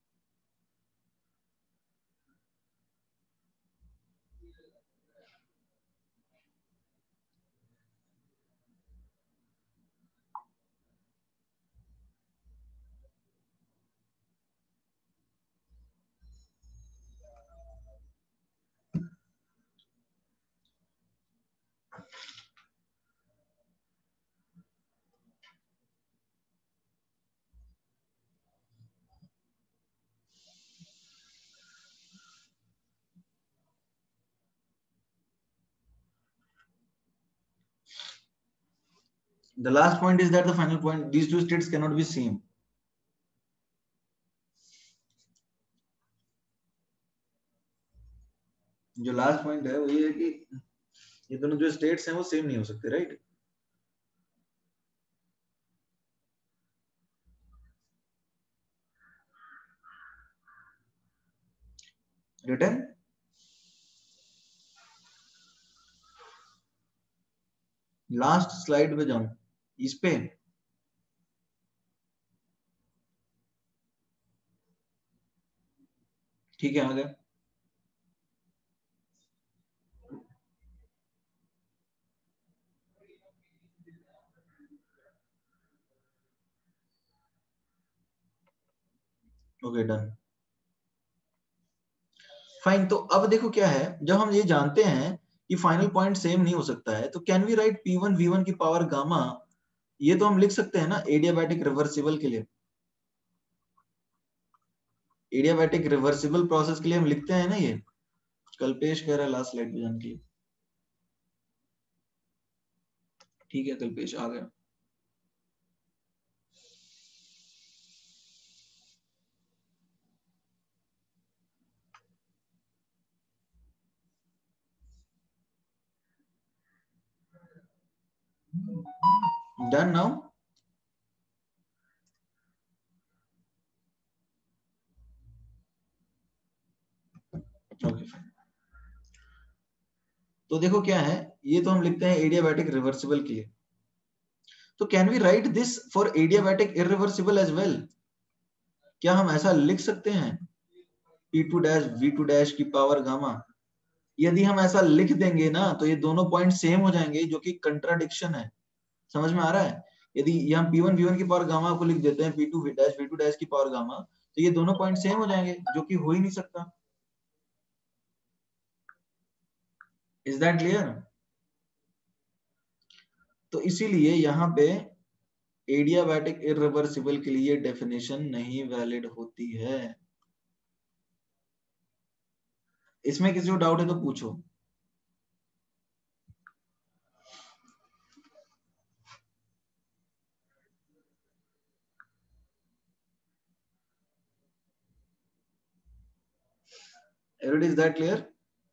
The last point is that the final point, these two states cannot be same. जो लास्ट पॉइंट है वो ये है कि ये दोनों जो स्टेट्स हैं वो सेम नहीं हो सकते, राइट? रिटर्न लास्ट स्लाइड पे जाऊं इस पे, ठीक है आ गया। Okay done fine. तो अब देखो क्या है, जब हम ये जानते हैं कि फाइनल पॉइंट सेम नहीं हो सकता है, तो can we write P one V one की पावर गामा, ये तो हम लिख सकते हैं ना एडियाबैटिक रिवर्सिबल के लिए। एडियाबैटिक रिवर्सिबल प्रोसेस के लिए हम लिखते हैं ना, ये कल्पेश कह रहा है लास्ट स्लाइड पे जाने के लिए। ठीक है कल्पेश आ गया। Done now. Okay fine. तो देखो क्या है, ये तो हम लिखते हैं एडियाबैटिक रिवर्सिबल के लिए। तो can we write this for adiabatic irreversible as well? क्या हम ऐसा लिख सकते हैं P two dash V two dash की पावर गामा? यदि हम ऐसा लिख देंगे ना तो ये दोनों पॉइंट सेम हो जाएंगे, जो कि कंट्राडिक्शन है। समझ में आ रहा है? यदि ये हम पी वन वी वन की पावर गामा को लिख देते हैं P two dash V two dash की पावर गामा, तो ये दोनों पॉइंट सेम हो जाएंगे, जो कि हो ही नहीं सकता। Is that clear? तो इसीलिए यहाँ पे एडियाबैटिक इरिवर्सिबल के लिए डेफिनेशन नहीं वैलिड होती है। इसमें किसी को डाउट है तो पूछो। Everybody, is that clear?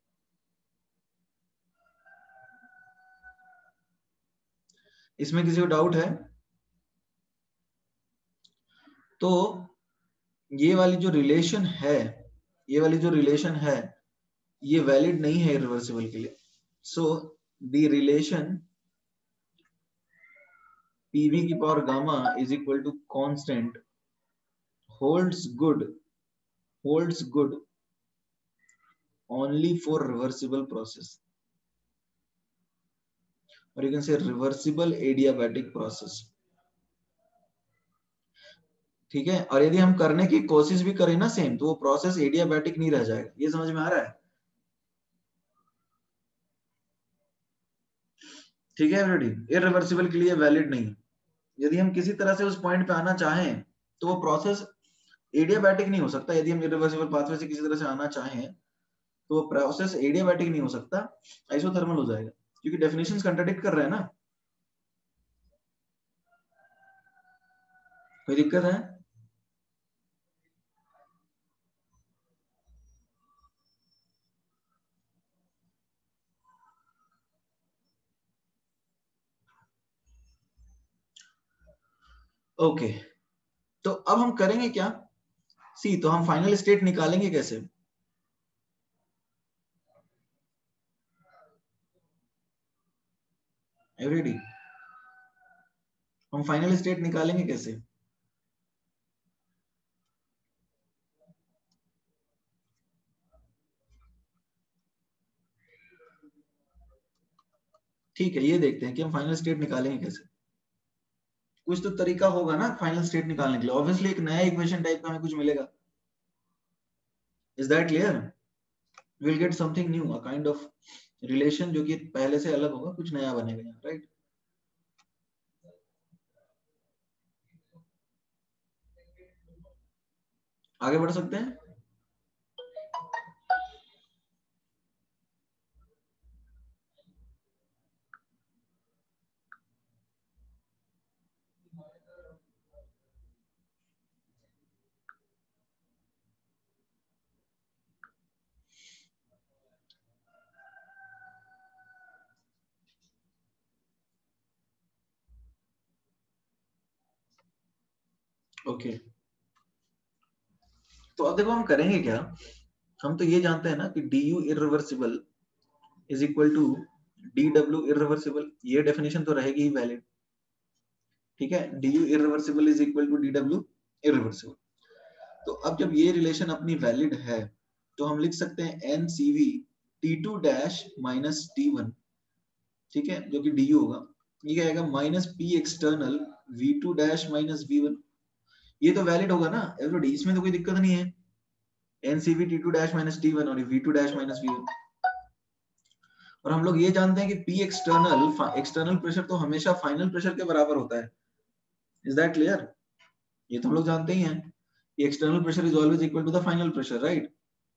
इसमें किसी को डाउट है तो ये वाली जो रिलेशन है, ये वाली जो रिलेशन है, ये वैलिड नहीं है इरिवर्सिबल के लिए। सो द रिलेशन पीवी की power gamma is equal to constant holds good holds good only for reversible process, or you can say reversible adiabatic process। ठीक है, और यदि हम करने की कोशिश भी करें ना सेम, तो वो प्रोसेस एडियाबैटिक नहीं रह जाएगा। ये समझ में आ रहा है? ठीक है एवरीबॉडी, इरिवर्सिबल के लिए वैलिड नहीं। यदि हम किसी तरह से उस पॉइंट पे आना चाहें तो वो प्रोसेस एडियाबैटिक नहीं हो सकता। यदि हम इरिवर्सिबल पाथवे से किसी तरह से आना चाहें तो वो प्रोसेस एडियाबैटिक नहीं हो सकता, आइसोथर्मल हो जाएगा, क्योंकि डेफिनेशंस कंट्राडिक्ट कर रहे हैं ना। कोई दिक्कत है? Okay okay. तो अब हम करेंगे क्या? सी, तो हम फाइनल स्टेट निकालेंगे कैसे? एवरीडी, हम फाइनल स्टेट निकालेंगे कैसे? ठीक है, ये देखते हैं कि हम फाइनल स्टेट निकालेंगे कैसे। कुछ तो तरीका होगा ना फाइनल स्टेट निकालने के लिए। ऑब्वियसली एक नया इक्वेशन टाइप का हमें कुछ मिलेगा। Is that clear? Will get something new, a kind of relation जो कि पहले से अलग होगा, कुछ नया बनेगा यहाँ, राइट? आगे बढ़ सकते हैं। Okay okay. तो अब देखो हम करेंगे क्या, हम तो ये जानते हैं ना कि du irreversible is equal to dw irreversible, ये डेफिनेशन तो रहेगी ही वैलिड, ठीक है। du irreversible is equal to dw irreversible। तो अब जब ये रिलेशन अपनी वैलिड है तो हम लिख सकते हैं n C V T two dash minus T one, ठीक है, जो कि du होगा, ये क्या आएगा minus P external V two dash minus V one. ये तो वैलिड होगा ना एवरीबॉडी, इसमें तो कोई दिक्कत नहीं है। N C V T two dash minus T one और V two dash minus V one. और हम लोग ये जानते हैं कि P एक्सटर्नल एक्सटर्नल प्रेशर तो हमेशा फाइनल प्रेशर के बराबर होता है। Is that clear? ये तो हम लोग जानते ही हैं कि external pressure is always equal to the final pressure, right.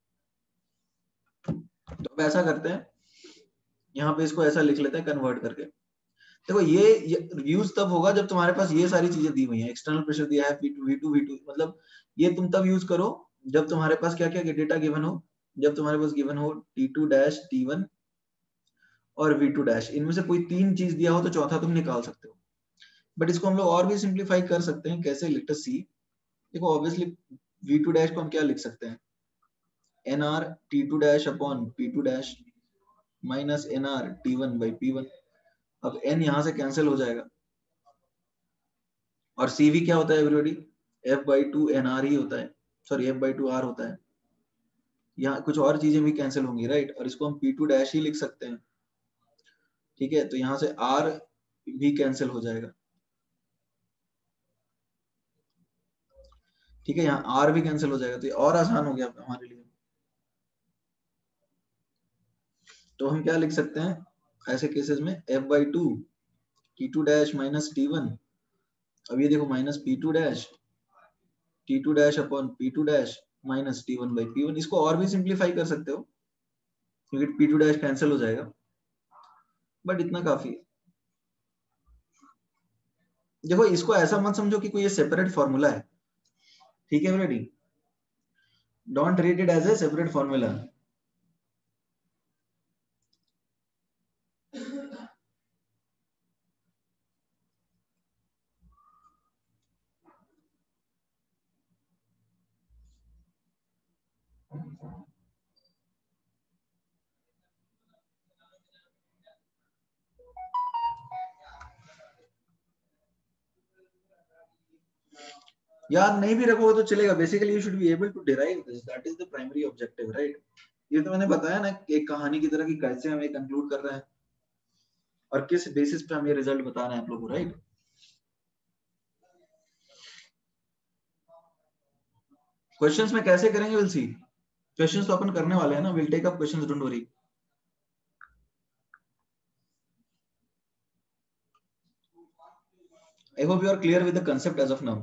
तो अब ऐसा करते हैं, यहाँ पे इसको ऐसा लिख लेते हैं कन्वर्ट करके। देखो ये, ये यूज तब होगा जब तुम्हारे पास ये सारी चीजें दी हुई हैं, एक्सटर्नल प्रेशर दिया है, P two V two V two, मतलब ये तुम तब यूज करो जब तुम्हारे पास क्या क्या डेटा गिवन हो, जब तुम्हारे पास गिवन हो T two dash T one और V टू डैश, इनमें से कोई तीन चीज दिया हो तो चौथा तुम निकाल सकते हो। बट इसको हम लोग और भी सिंप्लीफाई कर सकते हैं, कैसे? Let us see. देखो ऑब्वियसली V टू डैश को हम क्या लिख सकते हैं, nr T two dash upon P two dash minus nr T one by P one. अब n यहां से कैंसिल हो जाएगा और Cv क्या होता है everybody, f by two N R ही होता है, sorry f by two R होता है। यहाँ कुछ और चीजें भी कैंसिल होंगी, राइट, और इसको हम P टू डैश ही लिख सकते हैं, ठीक है। तो यहाँ से R भी कैंसिल हो जाएगा, ठीक है, यहाँ R भी कैंसिल हो जाएगा, तो ये और आसान हो गया हमारे लिए। तो हम क्या लिख सकते हैं ऐसे केसेस में, f by two T two dash minus T one, अब ये देखो minus P two dash T two dash upon P two dash minus T one by P one. इसको और भी सिंप्लीफाई कर सकते हो क्योंकि P टू डैश कैंसिल हो जाएगा, बट इतना काफी है। देखो इसको ऐसा मत समझो कि कोई ये सेपरेट फॉर्मूला है, ठीक है ready, don't read it as a separate formula. याद नहीं भी रखोगे तो चलेगा, basically you should be able to derive this, that is the primary objective, right. ये तो मैंने बताया ना एक कहानी की तरह कि कैसे हम ये कंक्लूड कर रहे हैं और किस बेसिस पे हम ये रिजल्ट बता रहे हैं आप लोगों को, राइट। क्वेश्चंस में कैसे करेंगे विल सी, क्वेश्चंस तो अपन करने वाले हैं ना, will take up questions, don't worry. I hope you are clear with the concept as of now.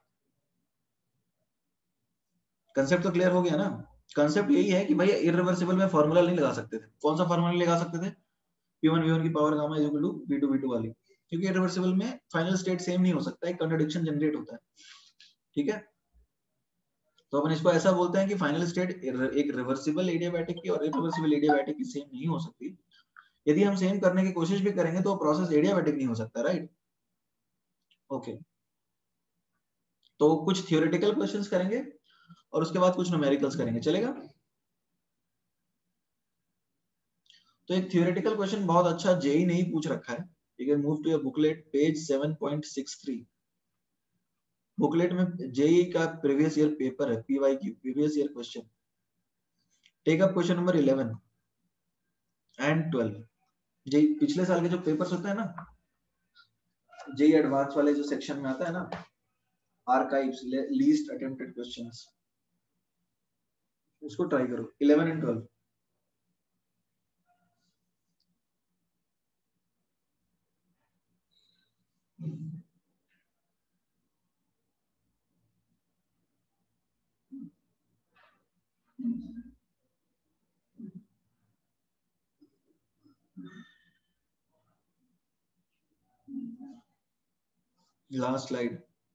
Concept तो क्लियर हो गया ना। कांसेप्ट यही है कि भैया इरिवर्सिबल में फार्मूला नहीं लगा सकते थे। कौन सा फार्मूला लगा सकते थे? P वन V वन की power gamma is equal to V two V two वाली, क्योंकि इरिवर्सिबल में फाइनल स्टेट सेम नहीं हो सकता, एक कंट्राडिक्शन जनरेट होता है, ठीक है। तो अपन इसको ऐसा बोलते हैं कि फाइनल स्टेट एक रिवर्सिबल एडियाबैटिक की और इरिवर्सिबल एडियाबैटिक की सेम नहीं हो सकती। यदि हम सेम करने की कोशिश भी करेंगे तो प्रोसेस एडियाबैटिक नहीं हो सकता, राइट। ओके, तो कुछ थियोरेटिकल क्वेश्चंस करेंगे और उसके बाद कुछ न्यूमेरिकल्स करेंगे, चलेगा। तो एक थियोरेटिकल क्वेश्चन बहुत अच्छा जेई ने ही पूछ रखा है, you can move to your booklet page seven point six three. Booklet में जेई का प्रीवियस ईयर पेपर है, PYQ previous year question. Take up question number eleven and twelve. JEE पिछले साल के जो पेपर्स होते हैं ना, जेई एडवांस वाले जो सेक्शन में आता है ना, आर्काइव्स लीस्ट अटेम्प्टेड क्वेश्चंस, उसको ट्राई करो eleven and twelve. Last slide.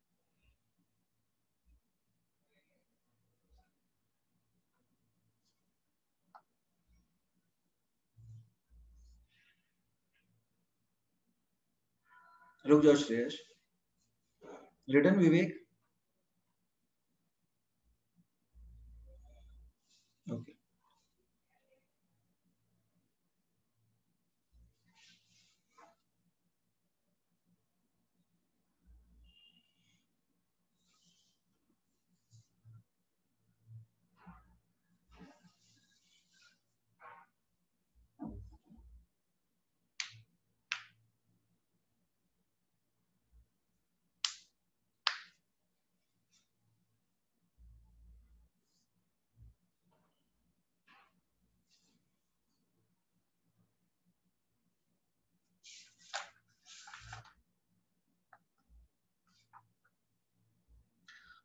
रुक जाओ श्रेयस, रिटर्न विवेक, ओके।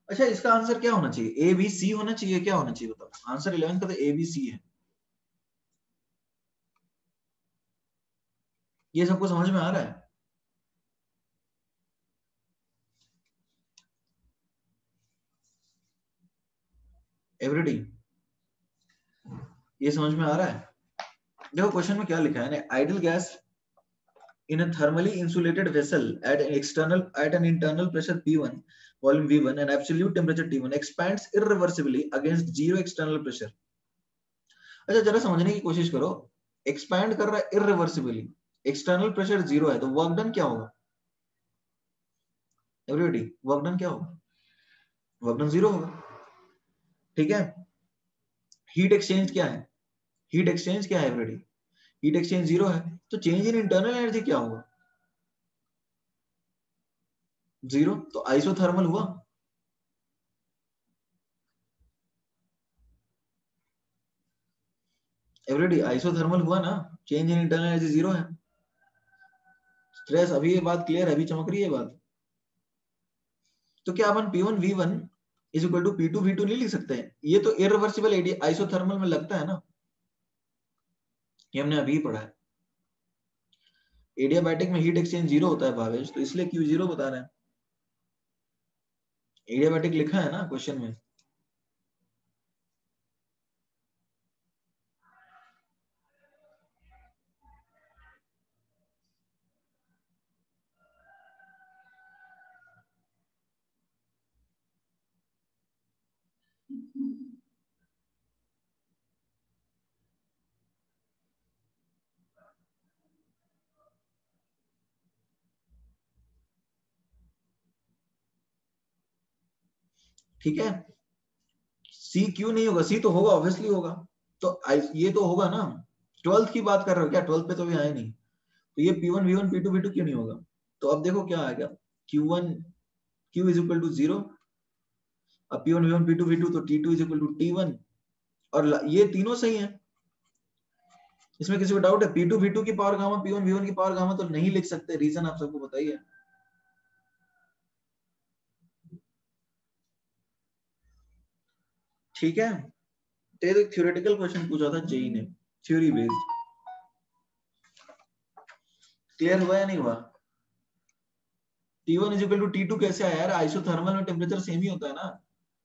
अच्छा इसका आंसर क्या होना चाहिए, ए बी सी होना चाहिए, क्या होना चाहिए बताओ, आंसर इलेवन का तो ए बी सी है। ये सबको समझ में आ रहा है? एवरीडी ये समझ में आ रहा है? देखो क्वेश्चन में क्या लिखा है, ideal gas in a thermally insulated vessel at an external at an internal pressure P one, volume V one and absolute temperature T one expands irreversibly against zero external pressure। अच्छा जरा समझने की कोशिश करो, एक्सपैंड कर रहा है irreversibly, external pressure zero है, तो वर्क डन क्या होगा? एवरीबॉडी वर्क डन क्या होगा? वर्क डन जीरो होगा, ठीक है। हीट एक्सचेंज क्या है? हीट एक्सचेंज क्या है एवरीबॉडी? हीट एक्सचेंज जीरो है, तो चेंज इन इंटरनल एनर्जी क्या होगा? जीरो, तो आइसोथर्मल हुआ। एवरीबॉडी आइसोथर्मल हुआ ना, change in internal energy zero है। स्ट्रेस, अभी ये बात क्लियर है, अभी चमक रही है बात। तो क्या अपन P one V one is equal to P two V two नहीं लिख सकते हैं? ये तो इरिवर्सिबल आइसोथर्मल में लगता है ना, ये हमने अभी पढ़ा है। एडियाबैटिक में हीट एक्सचेंज जीरो होता है भावेश, तो इसलिए क्यू जीरो बता रहे हैं। एडियाबैटिक लिखा है ना क्वेश्चन में। ठीक है, सी क्यों नहीं होगा? सी तो होगा, ऑब्वियसली होगा। तो ये तो होगा ना, ट्वेल्थ की बात कर रहे हो क्या? ट्वेल्थ पे तो भी आए नहीं, तो ये P one V one P two V two क्यों नहीं होगा? तो अब देखो क्या आ गया, Q one Q is equal to zero, अब P one V one P two V two, तो T two is equal to T one, और ये तीनों सही है, इसमें किसी को डाउट है? P टू V टू की power gamma P one V one की पावर गामा तो नहीं लिख सकते, रीजन आप सबको बताइए। ठीक है, तो ये एक थ्योरेटिकल क्वेश्चन पूछा था जेई ने, थ्योरी बेस्ड। क्लियर हुआ या नहीं हुआ? T one is equal to T two कैसे आया यार? आइसोथर्मल में टेम्परेचर सेम ही होता है ना।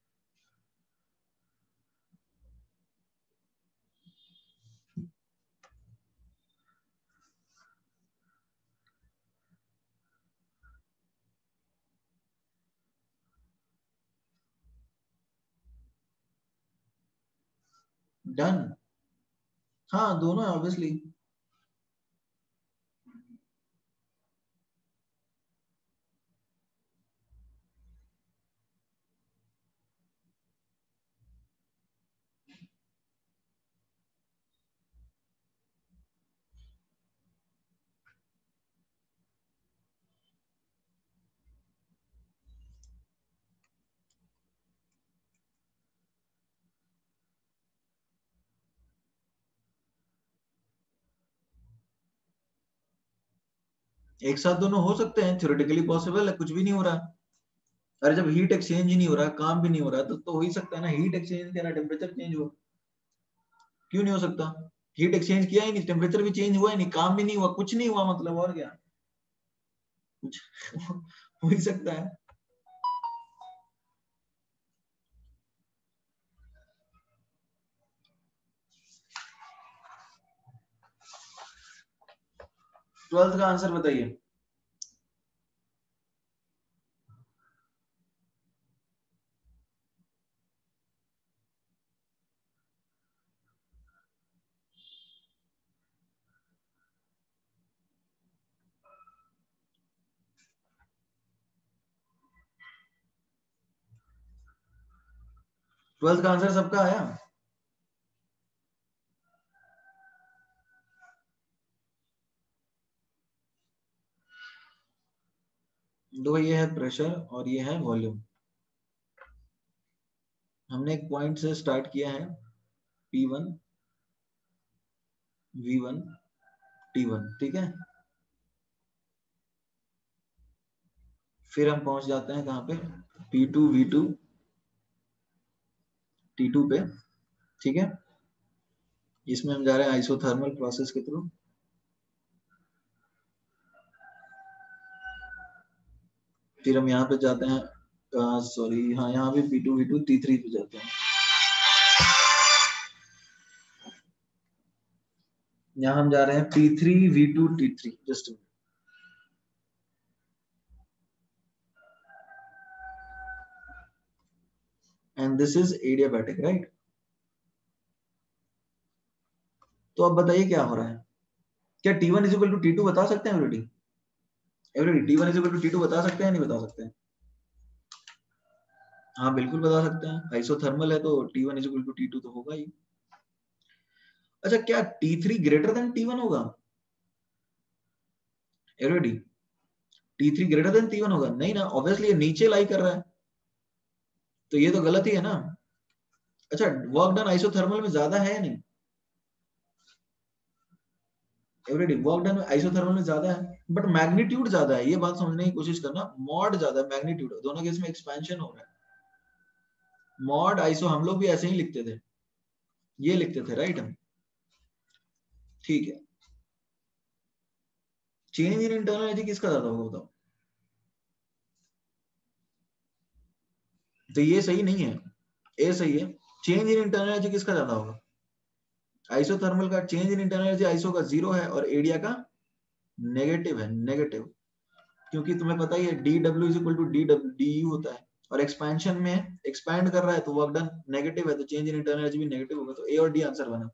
डन, हाँ दोनों है ऑब्वियसली। एक साथ दोनों हो सकते हैं, थ्योरेटिकली पॉसिबल है, कुछ भी नहीं हो रहा। अरे जब हीट एक्सचेंज ही नहीं हो रहा, काम भी नहीं हो रहा, तो तो हो ही सकता है ना, हीट एक्सचेंज कह रहा टेम्परेचर चेंज हो, क्यों नहीं हो सकता? हीट एक्सचेंज किया ही नहीं, टेम्परेचर भी चेंज हुआ ही नहीं, काम भी नहीं हुआ, कुछ नहीं हुआ, मतलब और क्या, कुछ हो ही सकता है। ट्वेल्थ का आंसर बताइए। ट्वेल्थ का आंसर सबका आया? दो, ये है प्रेशर और ये है वॉल्यूम। हमने एक पॉइंट से स्टार्ट किया है, P one V one T one, ठीक है। फिर हम पहुंच जाते हैं कहां पे? P two V two T two पे, ठीक है। इसमें हम जा रहे हैं आइसोथर्मल प्रोसेस के थ्रू। फिर हम यहाँ पे जाते हैं, सॉरी हाँ यहाँ पे P two V two T three पे जाते हैं। यहाँ हम जा रहे हैं P three V two T three. Just and this is adiabatic, right. तो अब बताइए क्या हो रहा है। क्या T one is equal to T two बता सकते हैं everybody? Everybody T one is equal to T two बता सकते हैं नहीं बता सकते हैं? हाँ बिल्कुल बता सकते हैं, आइसोथर्मल है तो T one is equal to T two तो होगा ही। अच्छा क्या T three greater than T one होगा? Everybody T three greater than T one होगा? नहीं ना, ऑब्वियसली ये नीचे लाई कर रहा है, तो ये तो गलत ही है ना। अच्छा वर्क डन आइसोथर्मल में ज्यादा है या नहीं? एवरीबॉडी वर्क डन आइसोथर्मल में ज्यादा है, बट मैग्नीट्यूड ज्यादा है, ये बात समझने की कोशिश करना। मॉड ज्यादा है, मैग्नीट्यूड दोनों केस में एक्सपेंशन हो रहा है। मॉड आइसो हम लोग भी ऐसे ही लिखते थे, ये लिखते थे राइट हम, ठीक है। चेंज इन इंटरनल एनर्जी किसका ज्यादा होगा बताओ? तो ये सही नहीं है, ए सही है। चेंज इन इंटरनल एनर्जी किसका ज्यादा होगा? आइसोथर्मल का change in internal energy iso का जीरो है और एडिया का नेगेटिव है, नेगेटिव। क्योंकि तुम्हें पता ही है D W is equal to D W D U होता है, और एक्सपेंशन में एक्सपैंड कर रहा है तो वर्क डन नेगेटिव है, तो चेंज इन इंटरनल एनर्जी भी नेगेटिव होगा। तो ए और डी आंसर बना।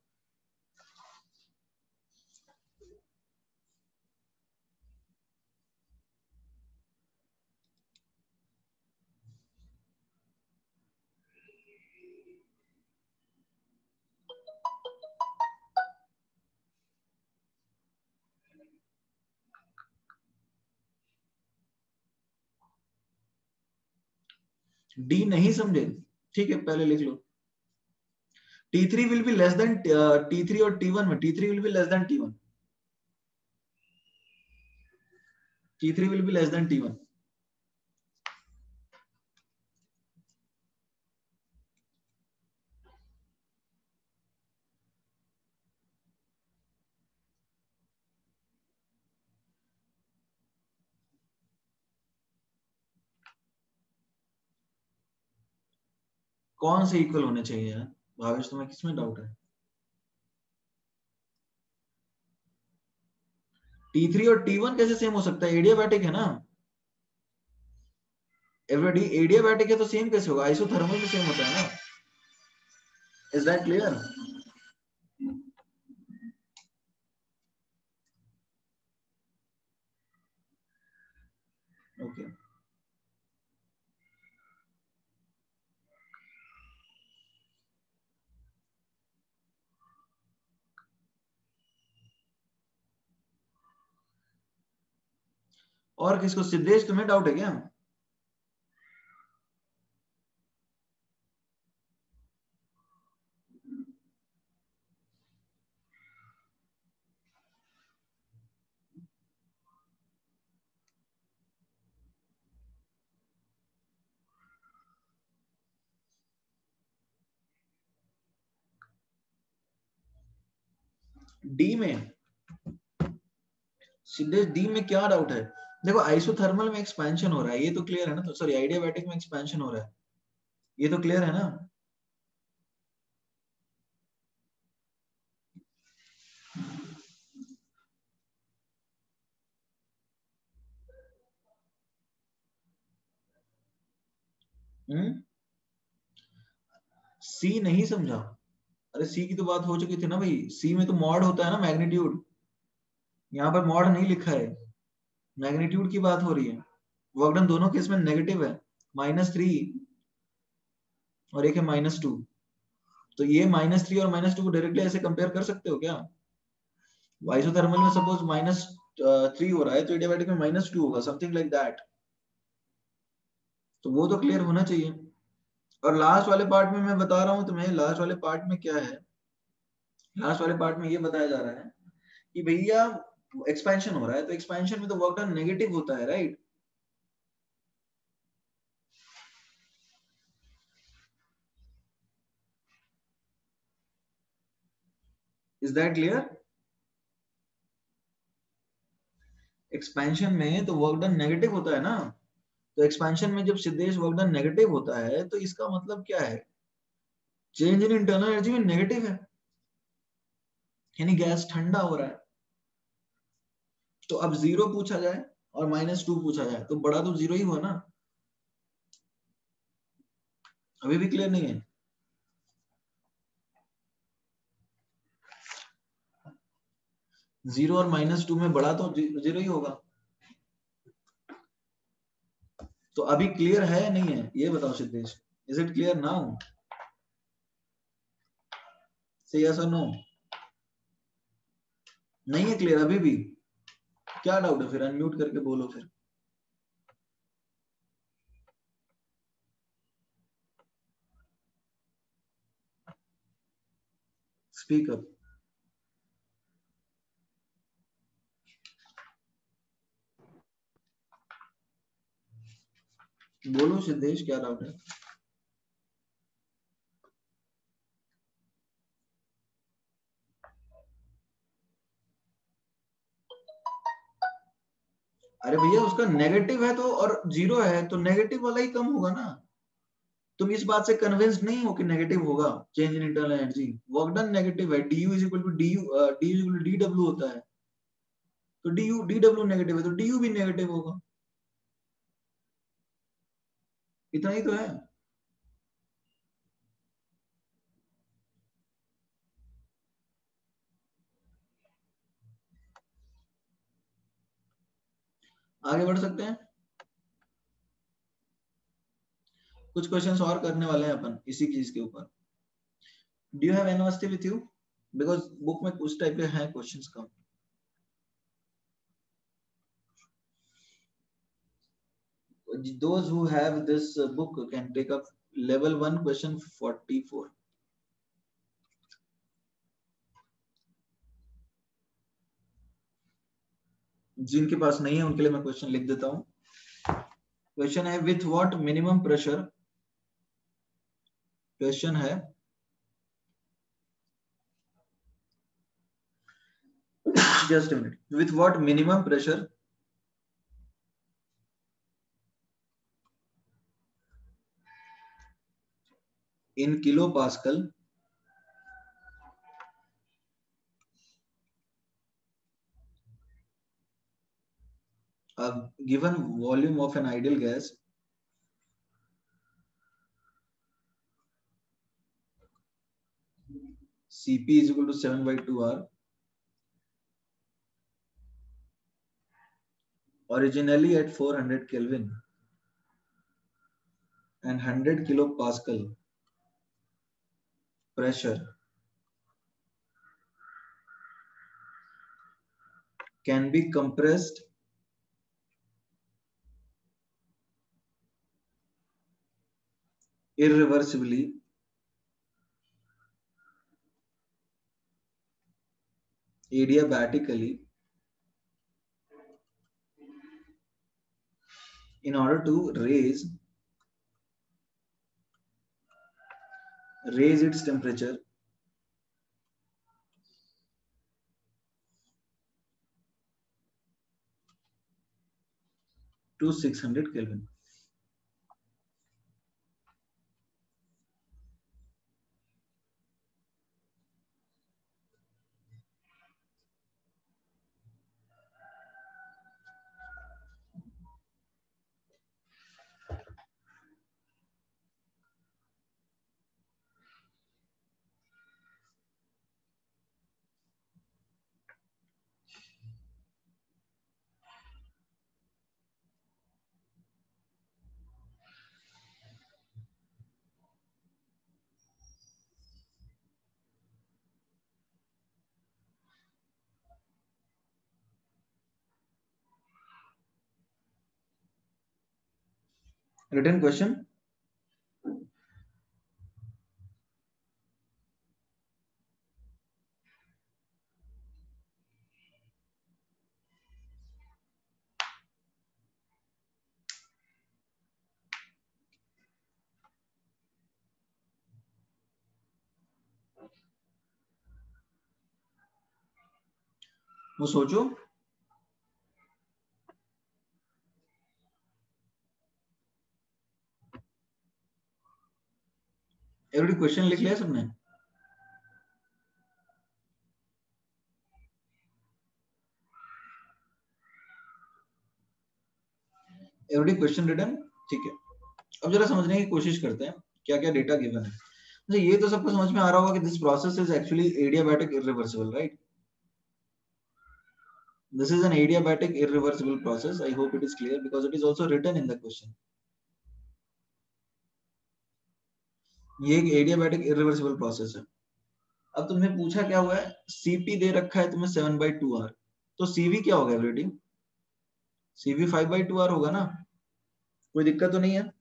डी नहीं समझे, ठीक है पहले लिख लो। T three will be less than T three और टी वन में T three will be less than T one, T three will be less than T one. कौन से इक्वल होने चाहिए यार भावेश, तुम्हें किसमें डाउट है? टी थ्री और टी वन कैसे सेम हो सकता है? एडियाबैटिक है ना एवरीबॉडी, एडियाबैटिक है तो सेम कैसे होगा? आइसोथर्मल में सेम होता है ना। Is that clear? ओके और किसको? सिद्धेश तुम्हें डाउट है क्या? डी में, सिद्धेश डी में क्या डाउट है? देखो आइसोथर्मल में एक्सपेंशन हो रहा है, ये तो क्लियर है ना। तो सॉरी आइडियाबैटिक में एक्सपेंशन हो रहा है, ये तो क्लियर है ना। हम्म सी नहीं समझा? अरे सी की तो बात हो चुकी थी ना भाई, सी में तो मॉड होता है ना, मैग्नीट्यूड। यहाँ पर मॉड नहीं लिखा है, मैग्नीट्यूड की बात हो रही है। वर्कडन दोनों केस में नेगेटिव है, माइनस थ्री और एक है माइनस टू। तो ये माइनस थ्री और माइनस टू को डायरेक्टली ऐसे कंपेयर कर सकते हो क्या? आइसोथर्मल में सपोज माइनस थ्री हो रहा है तो एडियाबैटिक में माइनस टू होगा, समथिंग लाइक दैट। तो वो तो क्लियर होना चाहिए। और लास्ट वाले पार्ट में मैं बता रहा हूँ तुम्हें, लास्ट वाले पार्ट में क्या है, लास्ट वाले पार्ट में ये बताया जा रहा है कि भैया एक्सपेंशन हो रहा है तो एक्सपेंशन में तो वर्क डन नेगेटिव होता है, right. Is that clear? Expansion में तो वर्क डन नेगेटिव होता है ना, तो एक्सपेंशन में जब सिद्धेश वर्क डन नेगेटिव होता है तो इसका मतलब क्या है, चेंज इन इंटरनल एनर्जी में नेगेटिव है, यानी गैस ठंडा हो रहा है। तो अब जीरो पूछा जाए और माइनस टू पूछा जाए तो बड़ा तो जीरो ही हुआ ना। अभी भी क्लियर नहीं है? जीरो और माइनस टू में बड़ा तो जीरो ही होगा। तो अभी क्लियर है या नहीं है ये बताओ Siddhesh, is it clear now? Say yes और नो? नहीं है क्लियर अभी भी? क्या डाउट है फिर, अनम्यूट करके बोलो फिर। Speak up. बोलो सिद्धेश क्या डाउट है? अरे भैया उसका नेगेटिव है तो, और जीरो है तो नेगेटिव वाला ही कम होगा ना। तुम इस बात से कन्विंस नहीं हो कि नेगेटिव होगा change in internal energy? Work done negative है, du is equal to D U, D is equal to D W होता है, तो du डी डब्ल्यू नेगेटिव है तो du भी नेगेटिव होगा। इतना ही तो है। आगे बढ़ सकते हैं, कुछ क्वेश्चंस और करने वाले हैं अपन इसी चीज के ऊपर। Do you have university with you? Because book में कुछ टाइप के हैं क्वेश्चंस कम। Those who have this book can take up level one question forty-four. जिनके पास नहीं है उनके लिए मैं क्वेश्चन लिख देता हूं। क्वेश्चन है with what minimum pressure, question है just a minute, with what minimum pressure in kilopascal a given volume of an ideal gas Cp is equal to seven by two R originally at four hundred Kelvin and one hundred kilopascal pressure can be compressed irreversibly adiabatically in order to raise raise its temperature to six hundred Kelvin. Written question. वो सोचो। Every question लिख लिया सबने? Every question written? ठीक है, अब जरा समझने की कोशिश करते हैं क्या क्या डेटा गिवन है। तो ये तो सबको समझ में आ रहा होगा कि this process is actually adiabatic irreversible, right? This is an adiabatic irreversible process. I hope it is clear because it is also written in the question. ये एक एडियाबैटिक इरिवर्सिबल प्रोसेस है। अब तुम्हें पूछा क्या हुआ है, सीपी दे रखा है तुम्हें सेवन बाई टू आर, तो सीवी क्या होगा everybody? CV five by two R होगा ना? कोई दिक्कत तो नहीं है?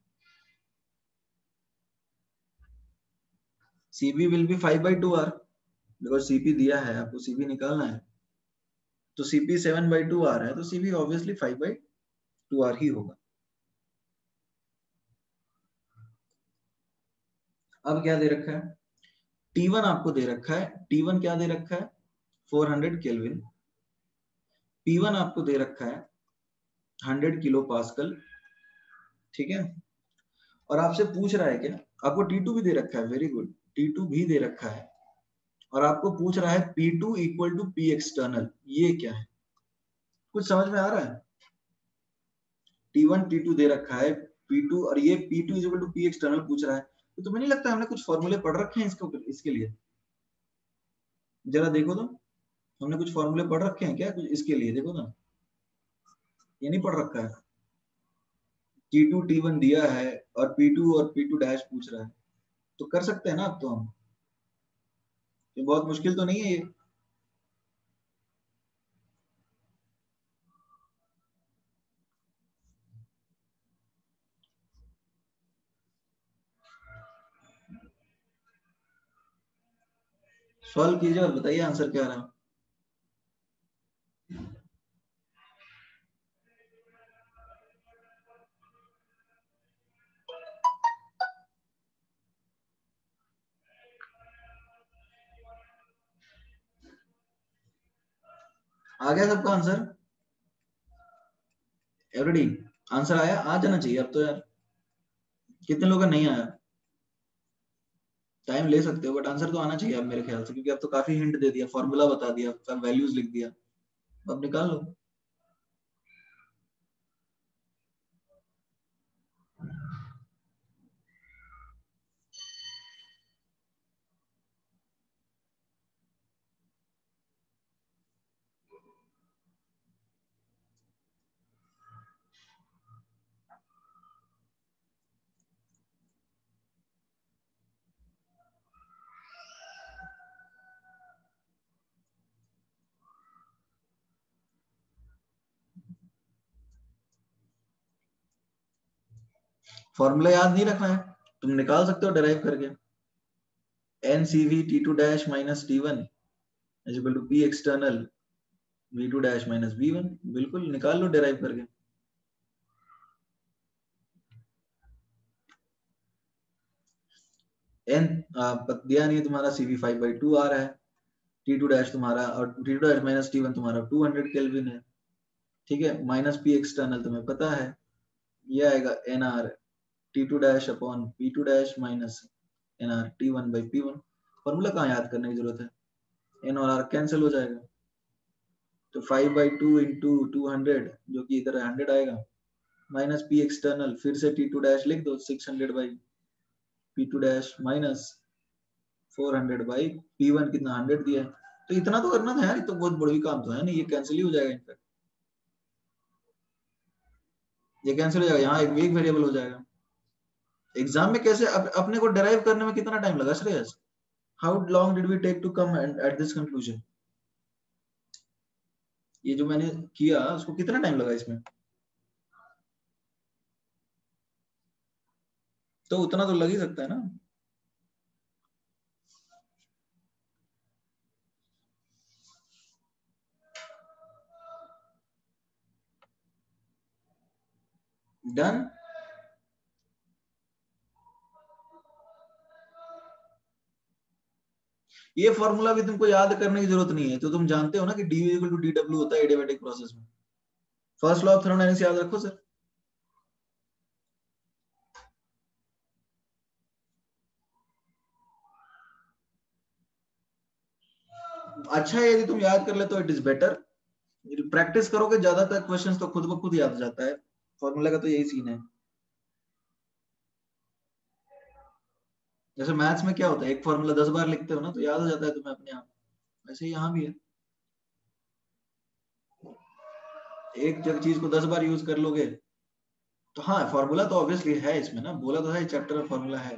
CV will be five by two R because CP दिया है, आपको सीपी निकालना है। तो CP seven by two R है तो CV obviously five by two R ही होगा। अब क्या दे रखा है, टी वन आपको दे रखा है, टी वन क्या दे रखा है, four hundred kelvin. P one आपको दे रखा है हंड्रेड किलो पास्कल, ठीक है। और आपसे पूछ रहा है क्या, आपको टी टू भी दे रखा है, वेरी गुड, टी टू भी दे रखा है। और आपको पूछ रहा है P two equal to P external, ये क्या है? कुछ समझ में आ रहा है? टी वन टी टू दे रखा है, पी टू, और ये P two equal to P external पूछ रहा है। तो तुम्हें नहीं लगता हमने कुछ फॉर्मूले पढ़ रखे हैं इसको, इसके लिए? जरा देखो तो, हमने कुछ फॉर्मूले पढ़ रखे हैं क्या कुछ इसके लिए? देखो ना, ये नहीं पढ़ रखा है। टी टू टी वन दिया है और पी टू और पी टू डैश पूछ रहा है, तो कर सकते हैं ना अब तो हम। ये बहुत मुश्किल तो नहीं है ये। सॉल्व कीजिए और बताइए आंसर क्या रहा। आ गया सबका आंसर? एवरीडी आंसर आया? आ जाना चाहिए अब तो यार। कितने लोगों का नहीं आया? टाइम ले सकते हो बट आंसर तो आना चाहिए अब मेरे ख्याल से, क्योंकि अब तो काफी हिंट दे दिया, फॉर्मूला बता दिया, सब वैल्यूज लिख दिया, अब निकाल लो। फॉर्मूला याद नहीं रखना है, तुम निकाल सकते हो डिराइव करके। N C V T two dash minus T one is equal to P external V two dash minus V one, बिल्कुल निकाल लो डिराइव करके। एन दिया नहीं है तुम्हारा, C V five by two आ रहा है, टी टू डैश तुम्हारा और T two dash minus T one तुम्हारा टू हंड्रेड केल्विन है, ठीक है। माइनस पी एक्सटर्नल तुम्हें पता है, ये आएगा N R T two dash upon P two dash minus N R T one by P one. Formula कहाँ याद करने की जरूरत है, एन और आर कैंसिल हो जाएगा। तो five by two into two hundred जो कि इधर हंड्रेड आएगा, माइनस पी एक्सटर्नल, फिर से टी टू डैश लिख दो, six hundred by P two dash minus four hundred by P one, कितना हंड्रेड दिया है। तो इतना तो करना था यार, ये तो बहुत बड़ी काम तो है नहीं, ये कैंसिल ही हो जाएगा इनफैक्ट, ये कैंसिल हो जाएगा, यहाँ एक वीक वेरिएबल हो जाएगा। एग्जाम में कैसे अप, अपने को डिराइव करने में कितना टाइम लगा Shreyas? How long did we take to come at this conclusion? ये जो मैंने किया उसको कितना टाइम लगा इसमें? तो उतना तो लग ही सकता है ना। डन। ये फॉर्मूला भी तुमको याद करने की जरूरत नहीं है, तो तुम जानते हो ना कि D equal to D W होता है एडियाबैटिक प्रोसेस में। फर्स्ट लॉ ऑफ थर्मोडायनेमिक्स याद रखो सर। अच्छा है यदि तुम याद कर ले तो इट इज बेटर, प्रैक्टिस करोगे ज्यादातर क्वेश्चंस तो खुद ब खुद याद हो जाता है। फॉर्मूला का तो यही सीन है। जैसे मैथ्स में क्या होता है, एक फॉर्मूला दस बार लिखते हो ना तो याद हो जाता है तुम्हें अपने आप, वैसे ही यहाँ भी है। एक जब चीज को दस बार यूज कर लोगे तो हाँ, फॉर्मूला तो ऑब्वियसली है इसमें ना, बोला तो है चैप्टर में फॉर्मूला है।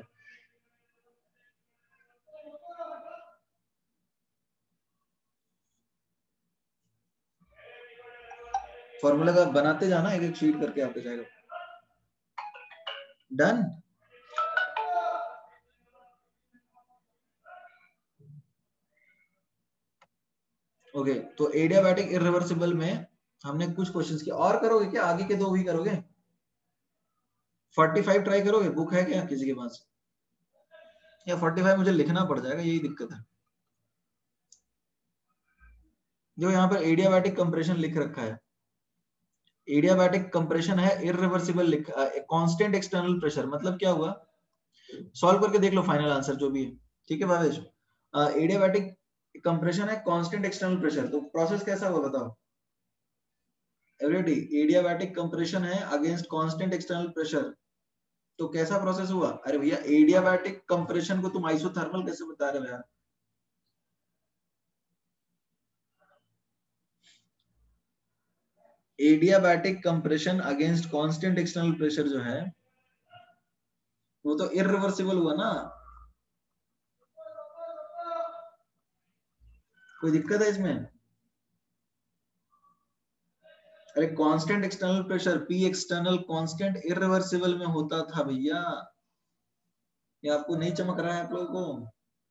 फॉर्मूला का बनाते जाना, एक एक शीट करके आते जाएगा। डन। ओके, तो एडियाबैटिक इरिवर्सिबल में हमने कुछ क्वेश्चंस किए, और करोगे क्या? आगे के दो भी करोगे? पैंतालीस ट्राई करोगे? बुक है क्या किसी के पास? या पैंतालीस मुझे लिखना पड़ जाएगा, यही दिक्कत है। जो यहाँ पर एडियाबैटिक कंप्रेशन लिख रखा है, एडियाबैटिक कंप्रेशन है इरिवर्सिबल लिखा, कांस्टेंट एक्सटर्नल प्रेशर, मतलब क्या हुआ? सॉल्व करके देख लो फाइनल आंसर जो भी है, ठीक है भावेश? एडियाबैटिक कंप्रेशन है कांस्टेंट एक्सटर्नल प्रेशर, तो प्रोसेस कैसा हुआ बताओ? एवरीबॉडी, एडियाबैटिक कंप्रेशन है अगेंस्ट कांस्टेंट एक्सटर्नल प्रेशर, तो कैसा प्रोसेस हुआ? अरे भैया, एडियाबैटिक कंप्रेशन को तुम आइसोथर्मल कैसे बता रहे हो यार? Adiabatic compression against constant external pressure जो है वो तो इरिवर्सिबल हुआ ना। कोई दिक्कत है इसमें? अरे constant external pressure P external constant irreversible में होता था भैया, ये आपको नहीं चमक रहा है आप लोगों को?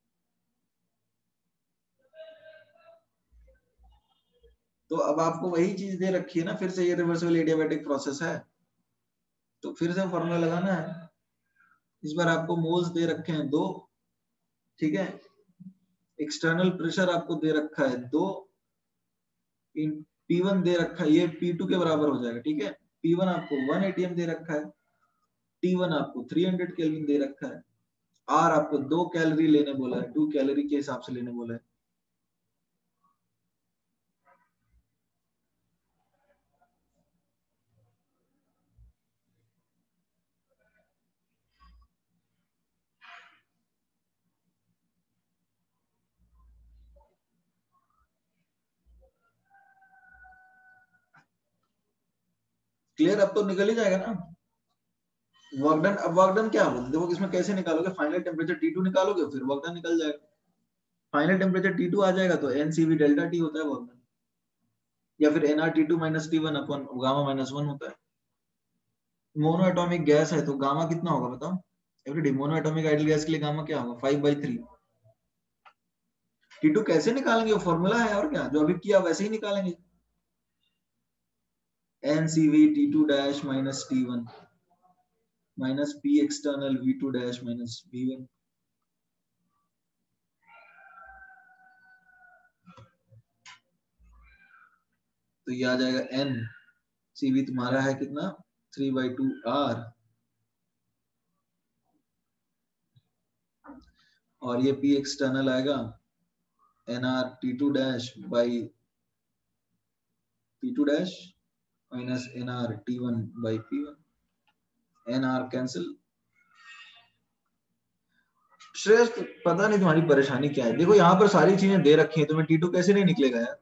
तो अब आपको वही चीज दे रखी है ना, फिर से ये रिवर्सिबल एडियाबैटिक प्रोसेस है, तो फिर से फॉर्मूला लगाना है। इस बार आपको मोल्स दे रखे हैं दो, ठीक है? एक्सटर्नल प्रेशर आपको दे रखा है दो, पी वन दे रखा है, ये पी टू के बराबर हो जाएगा, ठीक है? पी वन आपको वन एटीएम दे रखा है, टी वन आपको थ्री हंड्रेड केल्विन दे रखा है, आर आपको दो कैलोरी लेने बोला है, टू कैलोरी के हिसाब से लेने बोला है। क्लियर? अब तो निकल ही जाएगा ना वर्क डन। अब वर्क डन क्या होगा देखो, इसमें कैसे निकालोगे? फाइनल टेम्परेचर टी टू निकालोगे, फिर वर्क डन निकल जाएगा। फाइनल टेम्परेचर टी टू आ जाएगा तो एनसीवी डेल्टा टी होता है वर्क डन, या फिर NR T two minus T one upon gamma minus one होता है। मोनो एटॉमिक गैस है तो गामा कितना होगा बताओ? Everyday, mono atomic ideal gas के लिए गामा क्या होगा? Five by three. T two कैसे निकालेंगे? वो फॉर्मूला है, और क्या, जो अभी किया वैसे ही निकालेंगे। NCV T two dash minus T one minus P external V two dash minus V one. तो ये आ जाएगा एन सीवी तुम्हारा है कितना? थ्री बाई टू आर, और ये पी एक्सटर्नल आएगा N R T two dash by P two dash minus N R T one by P one, N R cancel. Shreshth, पता नहीं तुम्हारी परेशानी क्या है। देखो यहाँ पर सारी चीजें दे रखी हैं, तुम्हें टी टू कैसे नहीं निकलेगा यार?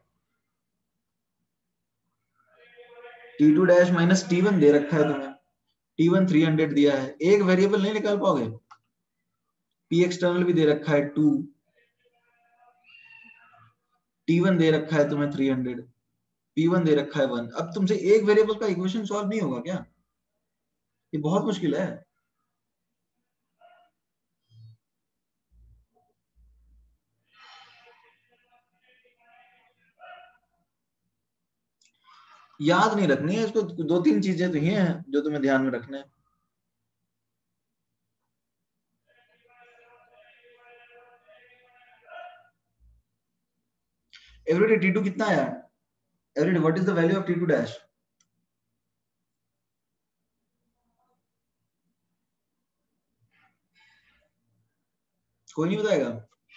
T two dash minus T one दे रखा है तुम्हें, टी वन थ्री हंड्रेड दिया है, एक वेरिएबल नहीं निकाल पाओगे? पी एक्सटर्नल भी दे रखा है टू, टी वन दे रखा है तुम्हें थ्री हंड्रेड, पी वन दे रखा है वन। अब तुमसे एक वेरिएबल का इक्वेशन सॉल्व नहीं होगा क्या? ये बहुत मुश्किल है। याद नहीं रखनी है इसको, दो तीन चीजें तो ये हैं जो तुम्हें ध्यान में रखना है। एवरीडे टी टू कितना आया? Everyday what is the value of T two dash? कोई नहीं बताएगा?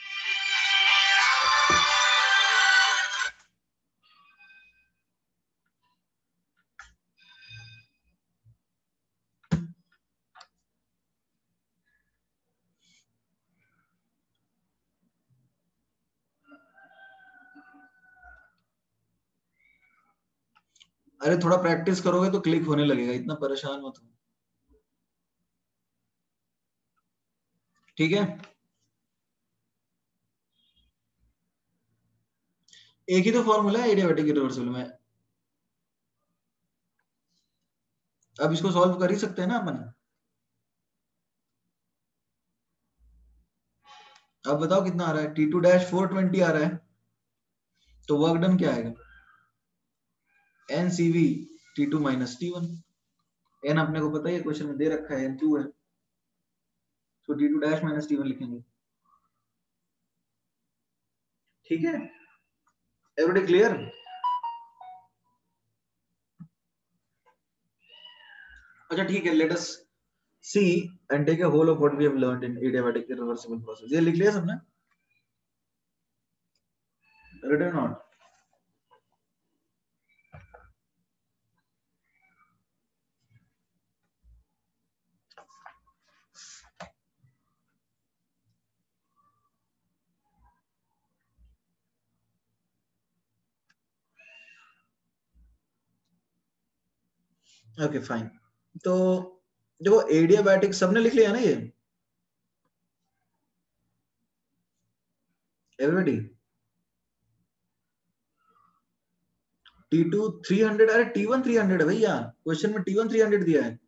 अरे थोड़ा प्रैक्टिस करोगे तो क्लिक होने लगेगा, इतना परेशान मत हो, ठीक है? एक ही तो फॉर्मूला है एडियाबैटिक इरिवर्सिबल में, अब इसको सॉल्व कर ही सकते हैं ना अपन। अब बताओ कितना आ रहा है? T two dash four twenty आ रहा है, तो वर्क डन क्या आएगा? N C V T two minus T one. N अपने को पता ही है, क्वेश्चन में दे रखा है, एन टू है, तो T two dash minus T one लिखेंगे, ठीक है? Everybody clear? अच्छा ठीक है, let us see and take a whole of what we have learned in adiabatic irreversible process. ये लिख लिया सबने? Written on? Okay fine. तो देखो एडियाबैटिक सबने लिख लिया ना ये? Everybody T two three hundred, अरे टी वन थ्री हंड्रेड है भैया, क्वेश्चन में टी वन थ्री हंड्रेड दिया है।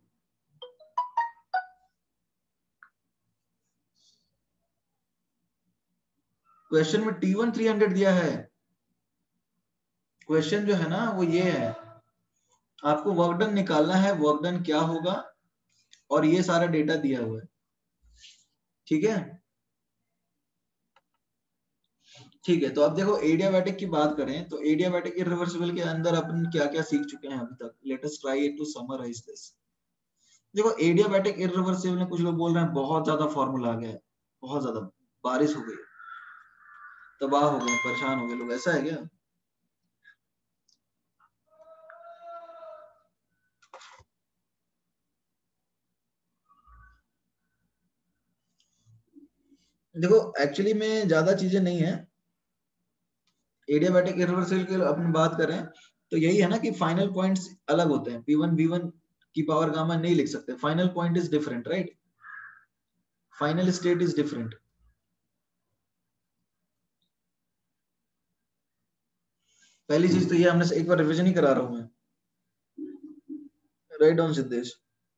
क्वेश्चन में टी वन थ्री हंड्रेड दिया है। क्वेश्चन जो है ना वो ये है, आपको वर्क डन निकालना है, वर्क डन क्या होगा, और ये सारा डेटा दिया हुआ है, ठीक है? ठीक है, तो अब देखो एडियाबैटिक की बात करें तो एडियाबैटिक इरिवर्सिबल के अंदर अपन क्या क्या सीख चुके हैं अभी तक। Let us try to summarize this. देखो एडियाबैटिक इरिवर्सिबल में कुछ लोग बोल रहे हैं बहुत ज्यादा फॉर्मूला आ गया है, बहुत ज्यादा बारिश हो गई, तबाह हो गए, परेशान हो गए लोग, ऐसा है क्या? देखो एक्चुअली में ज्यादा चीजें नहीं है। एडियाबैटिक इरिवर्सिबल की अपन बात करें तो यही है ना कि फाइनल पॉइंट्स अलग होते हैं, पी वन बी वन की पावर गामा नहीं लिख सकते, final point is different, right? Final state is different. पहली चीज तो ये हमने एक बार रिवीजन ही करा रहा हूं मैं, write down Siddhesh?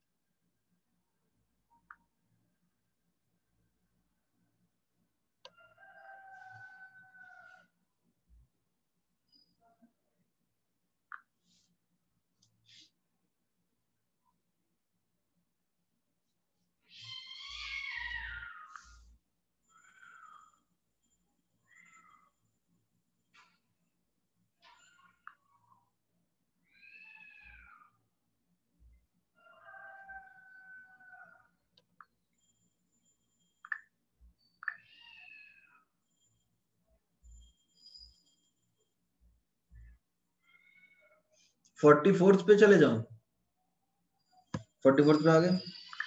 Forty fourth पे चले जाओ, फोर्टी फोर्थ पे आ गए।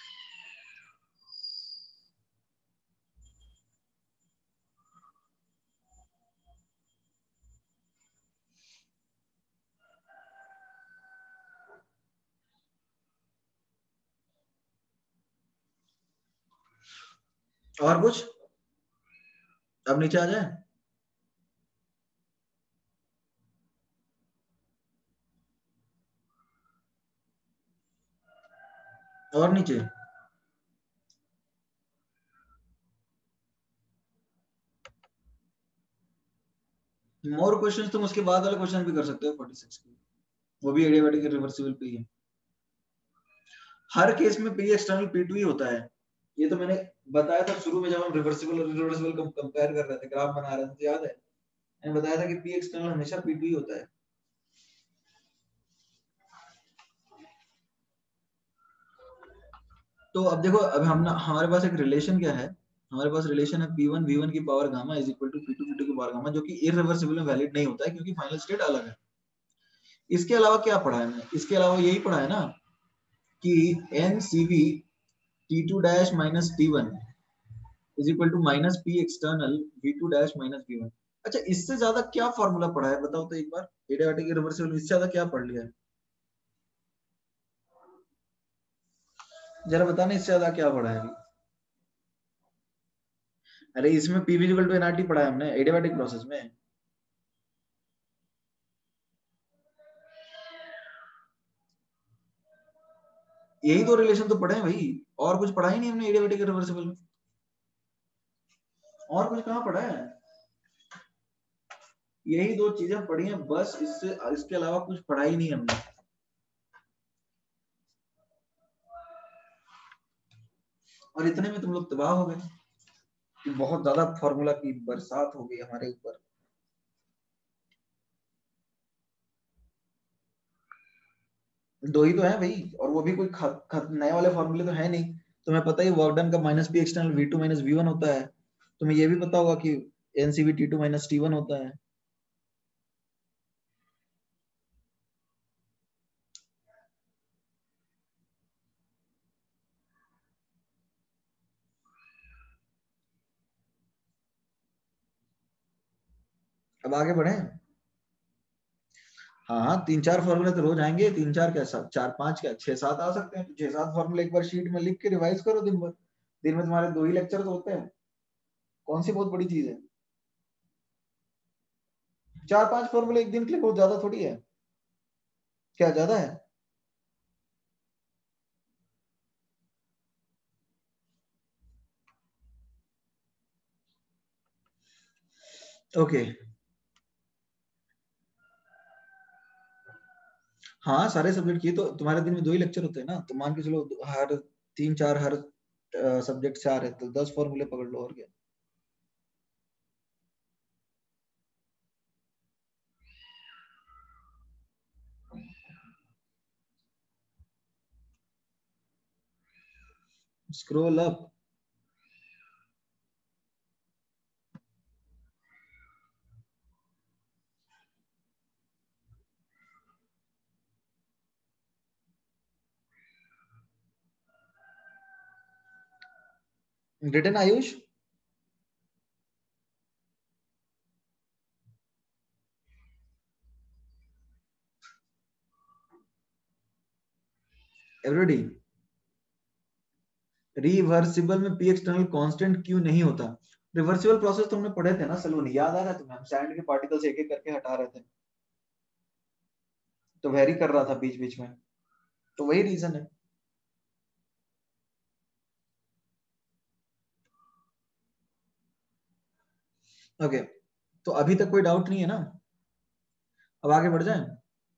और कुछ? अब नीचे आ जाए? और नीचे? मोर क्वेश्चंस तुम उसके बाद वाले क्वेश्चन भी कर सकते हो फोर्टी सिक्स के, वो भी एडियाबैटिक रिवर्सिबल पे ही है। हर केस में पी एक्सटर्नल पी टू ही होता है, ये तो मैंने बताया था शुरू में जब हम रिवर्सिबल और इरिवर्सिबल को कंपेयर कर रहे थे, ग्राफ बना रहे थे, तो याद है? मैंने बताया था कि पी एक्सटर्नल हमेशा पी टू ही होता है। तो अब देखो, अब हम हमारे पास एक रिलेशन क्या है, हमारे पास रिलेशन है पी वन वी वन की power gamma is equal to P two V two की पावर गामा, जो कि इररिवर्सिबल में वैलिड नहीं होता है क्योंकि फाइनल स्टेट अलग है। इसके अलावा क्या पढ़ा है हमने? इसके अलावा यही पढ़ा है ना कि N C V T two dash minus T one is equal to minus P external V two dash minus V one. अच्छा, इससे ज्यादा क्या फॉर्मूला पढ़ा है बताओ तो एक बार, एडियाबैटिक इररिवर्सिबल, इससे ज्यादा क्या पढ़ लिया है जरा बताना, इससे ज्यादा क्या पढ़ा है? अरे इसमें पी इक्वल टू एनआरटी पढ़ा है हमने एडियाबैटिक प्रोसेस में। यही दो रिलेशन तो पढ़े हैं भाई, और कुछ पढ़ा ही नहीं हमने एडियाबैटिक रिवर्सिबल में, और कुछ कहाँ पढ़ा है? यही दो चीजें पढ़ी हैं बस, इससे इसके अलावा कुछ पढ़ा ही नहीं हमने। और इतने में तुम लोग तबाह हो गए कि बहुत ज्यादा फॉर्मूला की बरसात हो गई हमारे ऊपर। दो ही तो है भाई, और वो भी कोई खत, खत, नए वाले फॉर्मूले तो है नहीं। तुम्हें पता ही वर्क डन का minus P external V two minus V one होता है। तुम्हें ये भी पता होगा कि NCV T two minus T one होता है। अब आगे बढ़े। हाँ हाँ, तीन चार फॉर्मूले तो रोज आएंगे, तीन चार क्या, सब चार पांच क्या, छह सात आ सकते हैं। तो छह सात फॉर्मूले एक बार शीट में लिख के रिवाइज करो दिन भर। दिन में तुम्हारे दो ही लेक्चर तो होते हैं, कौन सी बहुत बड़ी चीज है? चार पांच फॉर्मूले एक दिन के लिए बहुत ज्यादा थोड़ी है, क्या ज्यादा है? ओके। हाँ, सारे सब्जेक्ट की तो तुम्हारे दिन में दो ही लेक्चर होते हैं ना, तो मान के चलो हर तीन चार हर सब्जेक्ट से आ रहे तो दस फॉर्मूले पकड़ लो, और क्या। Scroll up. Written Ayush. Everybody. Reversible में पी एक्सटर्नल कांस्टेंट क्यों नहीं होता? रिवर्सिबल प्रोसेस तो हमने पढ़े थे ना सलून, याद आ रहा है तुम्हें? हम सैंड के पार्टिकल्स एक एक करके हटा रहे थे, तो वेरी कर रहा था बीच बीच में, तो वही रीजन है। ओके, तो अभी तक कोई डाउट नहीं है ना? अब आगे बढ़ जाए।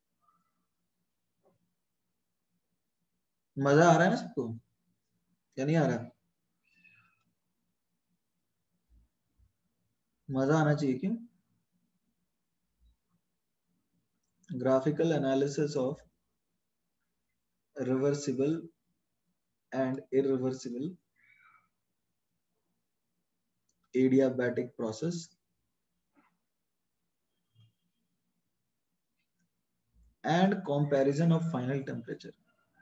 मजा आ रहा है ना सबको, या नहीं आ रहा? मजा आना चाहिए, क्यों? Graphical analysis of reversible and irreversible adiabatic process and comparison of final temperature।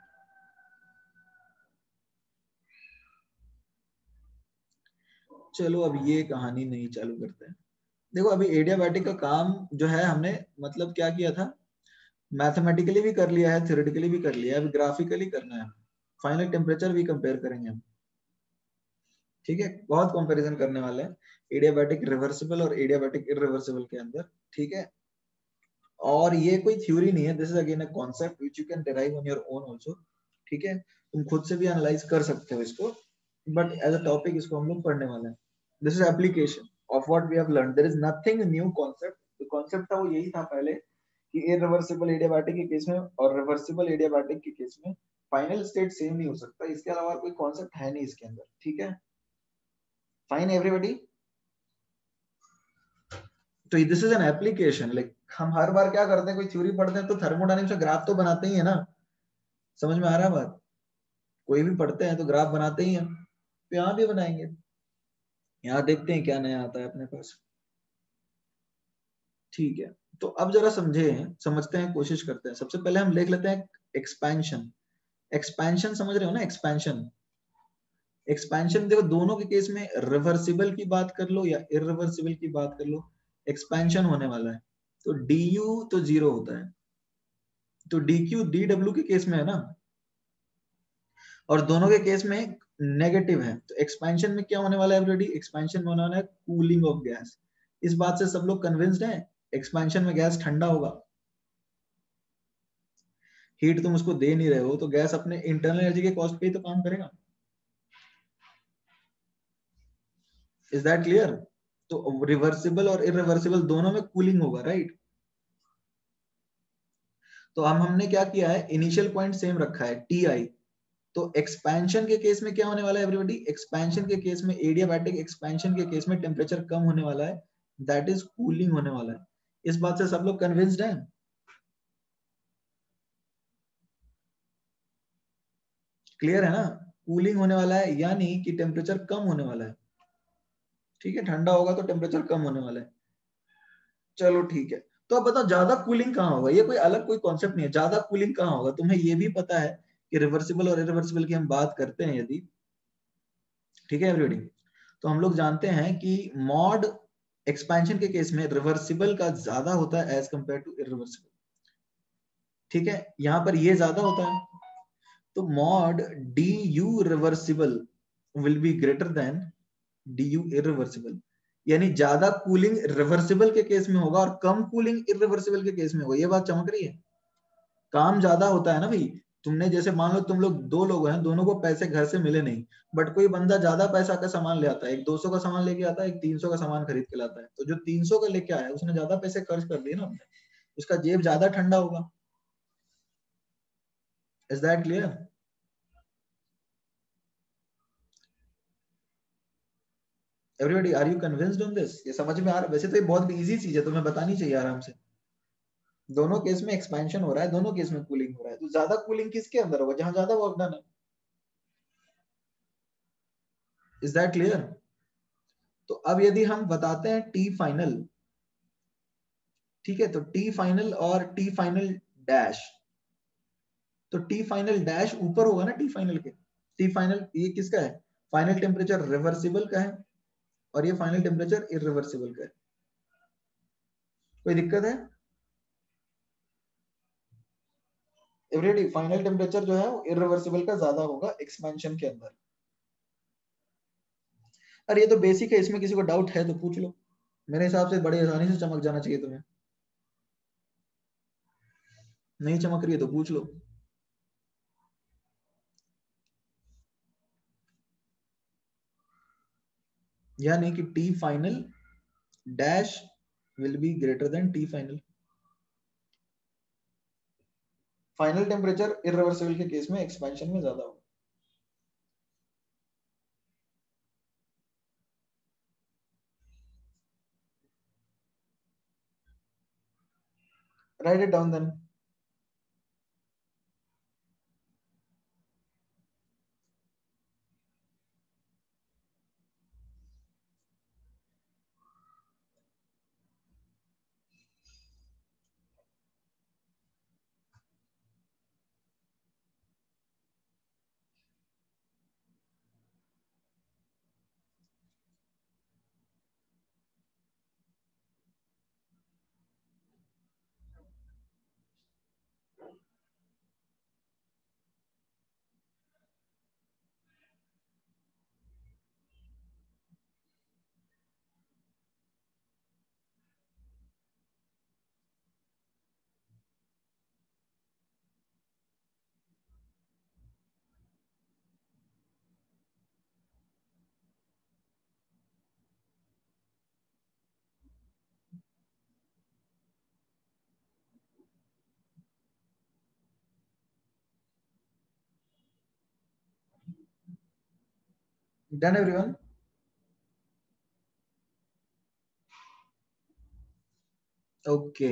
चलो अब ये कहानी नहीं चालू करते हैं। देखो, अभी एडियाबैटिक का काम जो है हमने मतलब क्या किया था, मैथमेटिकली भी कर लिया है, थ्योरेटिकली भी कर लिया है, अभी ग्राफिकली करना है। फाइनल टेम्परेचर भी कंपेयर करेंगे हम, ठीक है? बहुत कंपैरिजन करने वाले हैं एडियाबैटिक रिवर्सिबल और एडियाबैटिक इरिवर्सिबल के अंदर, ठीक है? और ये कोई थ्योरी नहीं है, this is again a concept which you can derive on your own also, ठीक है? तुम खुद से भी एनालाइज कर सकते हो इसको, बट एज अ टॉपिक इसको हम लोग पढ़ने वाले हैं। This is application of what we have learned, there is nothing new concept. जो कॉन्सेप्ट था वो यही था पहले कि इरिवर्सिबल एडियाबैटिक के केस में और रिवर्सिबल एडियाबैटिक के केस में फाइनल स्टेट सेम नहीं हो सकता, इसके अलावा कोई कॉन्सेप्ट है नहीं इसके अंदर, ठीक है? Fine everybody. तो this is an application, like हम हर बार क्या करते हैं, कोई थ्योरी पढ़ते हैं तो थर्मोडायनेमिक्स में ग्राफ तो बनाते ही है ना, समझ में आ रहा है बात, कोई भी पढ़ते हैं तो ग्राफ बनाते ही हैं, तो यहाँ भी बनाएंगे। यहाँ देखते हैं क्या नया आता है अपने पास। ठीक है, तो अब जरा समझे, समझते हैं, कोशिश करते हैं। सबसे पहले हम लिख लेते हैं एक्सपेंशन। एक्सपेंशन समझ रहे हो ना, एक्सपेंशन। एक्सपेंशन देखो, दोनों के केस में रिवर्सिबल की बात कर लो या इरिवर्सिबल की बात कर लो, एक्सपेंशन होने वाला है। तो डी यू तो जीरो होता है, तो डी क्यू डी डब्ल्यू के केस में है ना, और दोनों के केस में नेगेटिव है। तो एक्सपेंशन में क्या होने वाला है एवरीबॉडी, एक्सपेंशन में होने वाला है कूलिंग ऑफ गैस। इस बात से सब लोग कन्विंस्ड हैं, एक्सपेंशन में गैस ठंडा होगा। हीट तुम उसको दे नहीं रहे हो, तो गैस अपने इंटरनल एनर्जी के कॉस्ट पे ही तो काम करेगा। Is that clear? तो रिवर्सिबल और इरिवर्सिबल दोनों में कूलिंग होगा, राइट। तो हम हमने क्या किया है, इनिशियल पॉइंट सेम रखा है टी आई। तो एक्सपेंशन के केस में क्या होने वाला है एवरीबॉडी, एक्सपेंशन के केस में, एडियाबैटिक एक्सपेंशन के केस में टेम्परेचर कम होने वाला है, दैट इज कूलिंग होने वाला है। इस बात से सब लोग कन्विंस्ड हैं? क्लियर है ना, कूलिंग होने वाला है यानी कि टेम्परेचर कम होने वाला है। ठीक है, ठंडा होगा तो टेम्परेचर कम होने वाला है। चलो ठीक है, तो अब बताओ ज्यादा कूलिंग कहाँ होगा, ये कोई अलग कोई कॉन्सेप्ट नहीं है, ज्यादा कूलिंग कहाँ होगा। तुम्हें ये भी पता है कि रिवर्सिबल और इरिवर्सिबल की हम बात करते हैं यदि, ठीक है एवरीबॉडी, तो हम लोग जानते हैं कि मॉड एक्सपेंशन के केस में रिवर्सिबल का ज्यादा होता है एज कंपेयर टू इरिवर्सिबल। ठीक है, यहां पर ये ज्यादा होता है, तो mod D U reversible will be greater than D U irreversible, यानी ज्यादा कूलिंग रिवर्सिबल के केस में होगा और कम कूलिंग इरिवर्सिबल के केस में होगा। ये बात चमक रही है, काम ज्यादा होता है ना भाई। तुमने जैसे मान लो तुम लोग दो लोग हैं, दोनों को पैसे घर से मिले नहीं, बट कोई बंदा ज्यादा पैसा का सामान ले आता है, एक दो सौ का सामान लेके आता है, एक तीन सौ का सामान खरीद के लाता है, तो जो तीन सौ का लेके आया है उसने ज्यादा पैसे खर्च कर दिए ना अपने, उसका जेब ज्यादा ठंडा होगा। Is that clear? Everybody are you convinced on this? ये समझ में आ रहा? वैसे तो ये बहुत इजी चीज है, तुम्हें बतानी चाहिए आराम से। दोनों केस में एक्सपेंशन हो रहा है, दोनों केस में कूलिंग हो रहा है, तो ज्यादा कूलिंग किसके अंदर होगा, जहां ज्यादा वर्क डन है। Is that clear? तो अब यदि हम बताते हैं टी फाइनल, ठीक है, तो टी फाइनल और टी फाइनल डैश, तो टी फाइनल डैश ऊपर होगा ना टी फाइनल के। टी फाइनल ये किसका है, फाइनल टेम्परेचर रिवर्सिबल का है, और ये फाइनल टेम्परेचर इरिवर्सिबल का है। कोई दिक्कत है? एवरीबॉडी फाइनल टेम्परेचर जो है वो इरिवर्सिबल का ज्यादा होगा एक्सपेंशन के अंदर। अरे ये तो बेसिक है, इसमें किसी को डाउट है तो पूछ लो, मेरे हिसाब से बड़े आसानी से चमक जाना चाहिए तुम्हें। नहीं चमक रही है तो पूछ लो। यानी कि T final dash will be greater than T final. Final temperature irreversible के केस में एक्सपेंशन में ज्यादा होगा। Write it down then. Done everyone? Okay,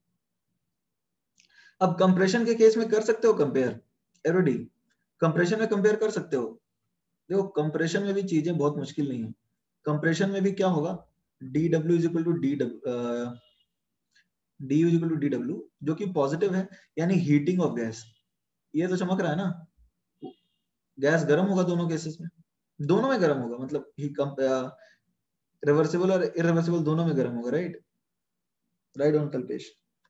अब कंप्रेशन के केस में कर सकते हो कंपेयर, एवरीडी कंप्रेशन में कंपेयर कर सकते हो। देखो कंप्रेशन में भी चीजें बहुत मुश्किल नहीं है। कंप्रेशन में भी क्या होगा, D W is equal to D W, D U is equal to D W, जो कि पॉजिटिव है, यानी हीटिंग ऑफ गैस। ये तो चमक रहा है ना, गैस गर्म होगा दोनों केसेस में, दोनों में गर्म होगा, मतलब ही रिवर्सिबल और इरिवर्सिबल दोनों में गर्म होगा, right write on Kalpesh.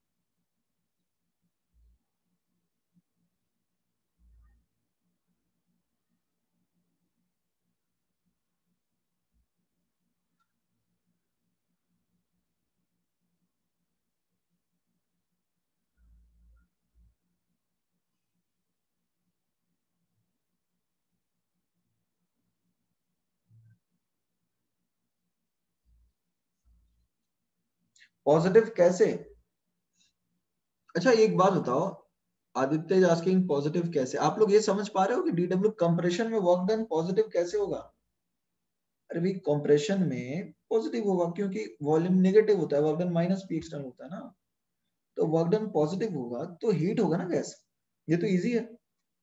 Positive कैसे? अच्छा एक बात बताओ, आदित्य इज आस्किंग पॉजिटिव कैसे, आप लोग ये समझ पा रहे हो कि डीडब्ल्यू कंप्रेशन में वर्क डन पॉजिटिव कैसे होगा? अरे भाई कंप्रेशन में पॉजिटिव होगा क्योंकि वॉल्यूम नेगेटिव होता है, work done minus P external होता है ना, तो वर्क डन पॉजिटिव होगा तो हीट होगा ना गैस, ये तो इजी है।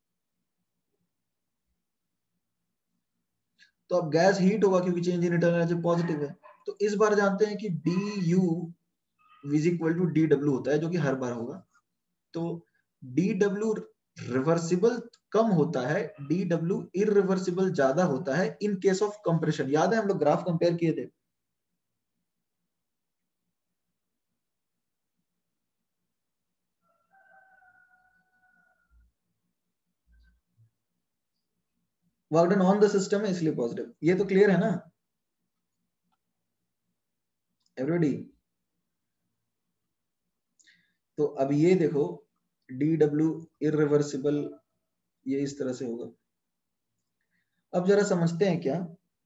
तो अब गैस हीट होगा क्योंकि change in internal energy positive है। तो इस बार जानते हैं कि D U is equal to D W होता है, जो कि हर बार होगा। तो डी डब्ल्यू रिवर्सिबल कम होता है, डी डब्ल्यू इरिवर्सिबल ज्यादा होता है इन केस ऑफ कंप्रेशन। याद है हम लोग ग्राफ कंपेयर किए थे। Work done on the system है इसलिए पॉजिटिव, ये तो क्लियर है ना एवरीबॉडी? तो अब ये देखो डी डब्ल्यू इरिवर्सिबल, ये इस तरह से होगा। अब जरा समझते हैं क्या,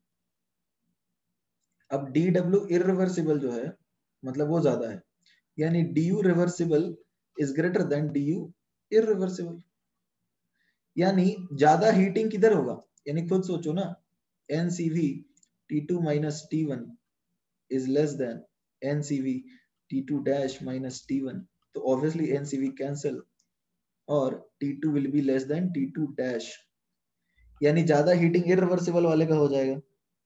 अब डी डब्ल्यू इरिवर्सिबल जो है मतलब वो ज्यादा है, यानी D U reversible is greater than D U irreversible, यानी ज्यादा हीटिंग किधर होगा, यानी खुद सोचो ना, NCV T two minus T one is less than N C V T two dash minus T one, तो obviously N C V cancel और T two will be less than T two dash, यानी ज्यादा heating irreversible वाले का हो जाएगा।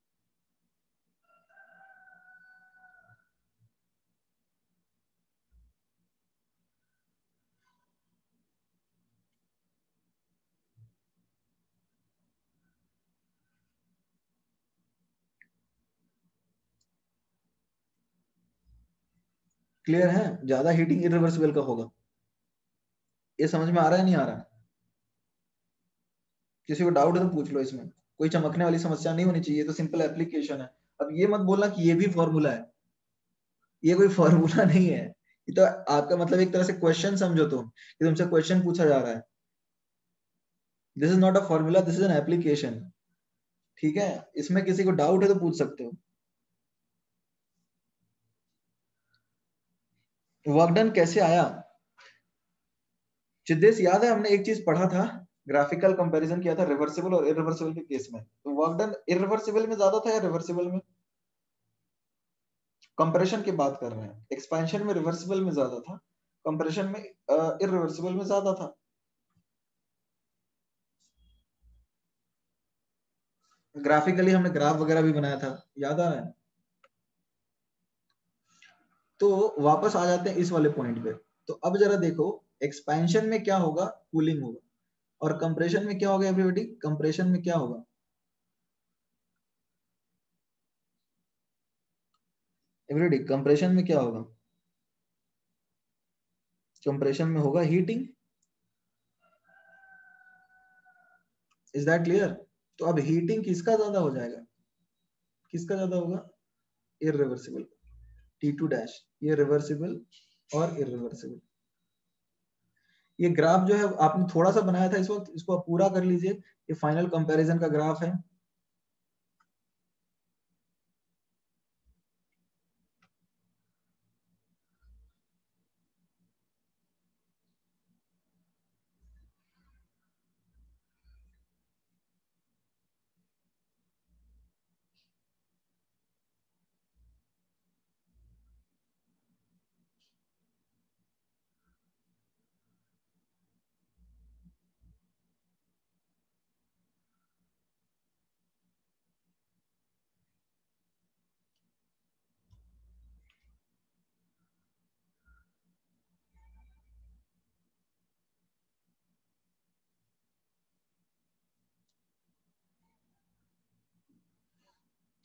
Clear है, ज्यादा हीटिंग इरिवर्सिबल का होगा। ये समझ में आ रहा है नहीं आ रहा? किसी को डाउट है तो पूछ लो, इसमें कोई चमकने वाली समस्या नहीं होनी चाहिए, तो सिंपल एप्लीकेशन है। अब ये मत बोलना कि ये भी फॉर्मूला है, ये कोई फॉर्मूला नहीं है, ये तो आपका मतलब एक तरह से क्वेश्चन समझो तुम, कि तुमसे क्वेश्चन पूछा जा रहा है। This is not a formula, this is an application, ठीक है? इसमें किसी को डाउट है तो पूछ सकते हो। वर्क डन कैसे आया? सिद्धेश याद है हमने एक चीज पढ़ा था, ग्राफिकल कंपैरिजन किया था रिवर्सिबल और इरिवर्सिबल के केस में, तो वर्क डन इरिवर्सिबल में ज्यादा था या रिवर्सिबल में? कंप्रेशन की बात कर रहे हैं, एक्सपेंशन में रिवर्सिबल में ज्यादा था, कंप्रेशन में इरिवर्सिबल में ज्यादा था। ग्राफिकली हमने ग्राफ वगैरह भी बनाया था, याद आ रहा है? तो वापस आ जाते हैं इस वाले पॉइंट पे। तो अब जरा देखो, एक्सपेंशन में क्या होगा, कूलिंग होगा, और कंप्रेशन में क्या होगा एवरीबॉडी, कंप्रेशन में क्या होगा एवरीबॉडी, कंप्रेशन में क्या होगा? कंप्रेशन में होगा हीटिंग, इज दैट क्लियर? तो अब हीटिंग किसका ज्यादा हो जाएगा, किसका ज्यादा होगा? इरिवर्सिबल, टी टू डैश, ये रिवर्सिबल और इरिवर्सिबल। ये ग्राफ जो है आपने थोड़ा सा बनाया था इस वक्त, इसको आप पूरा कर लीजिए, ये फाइनल कंपैरिजन का ग्राफ है।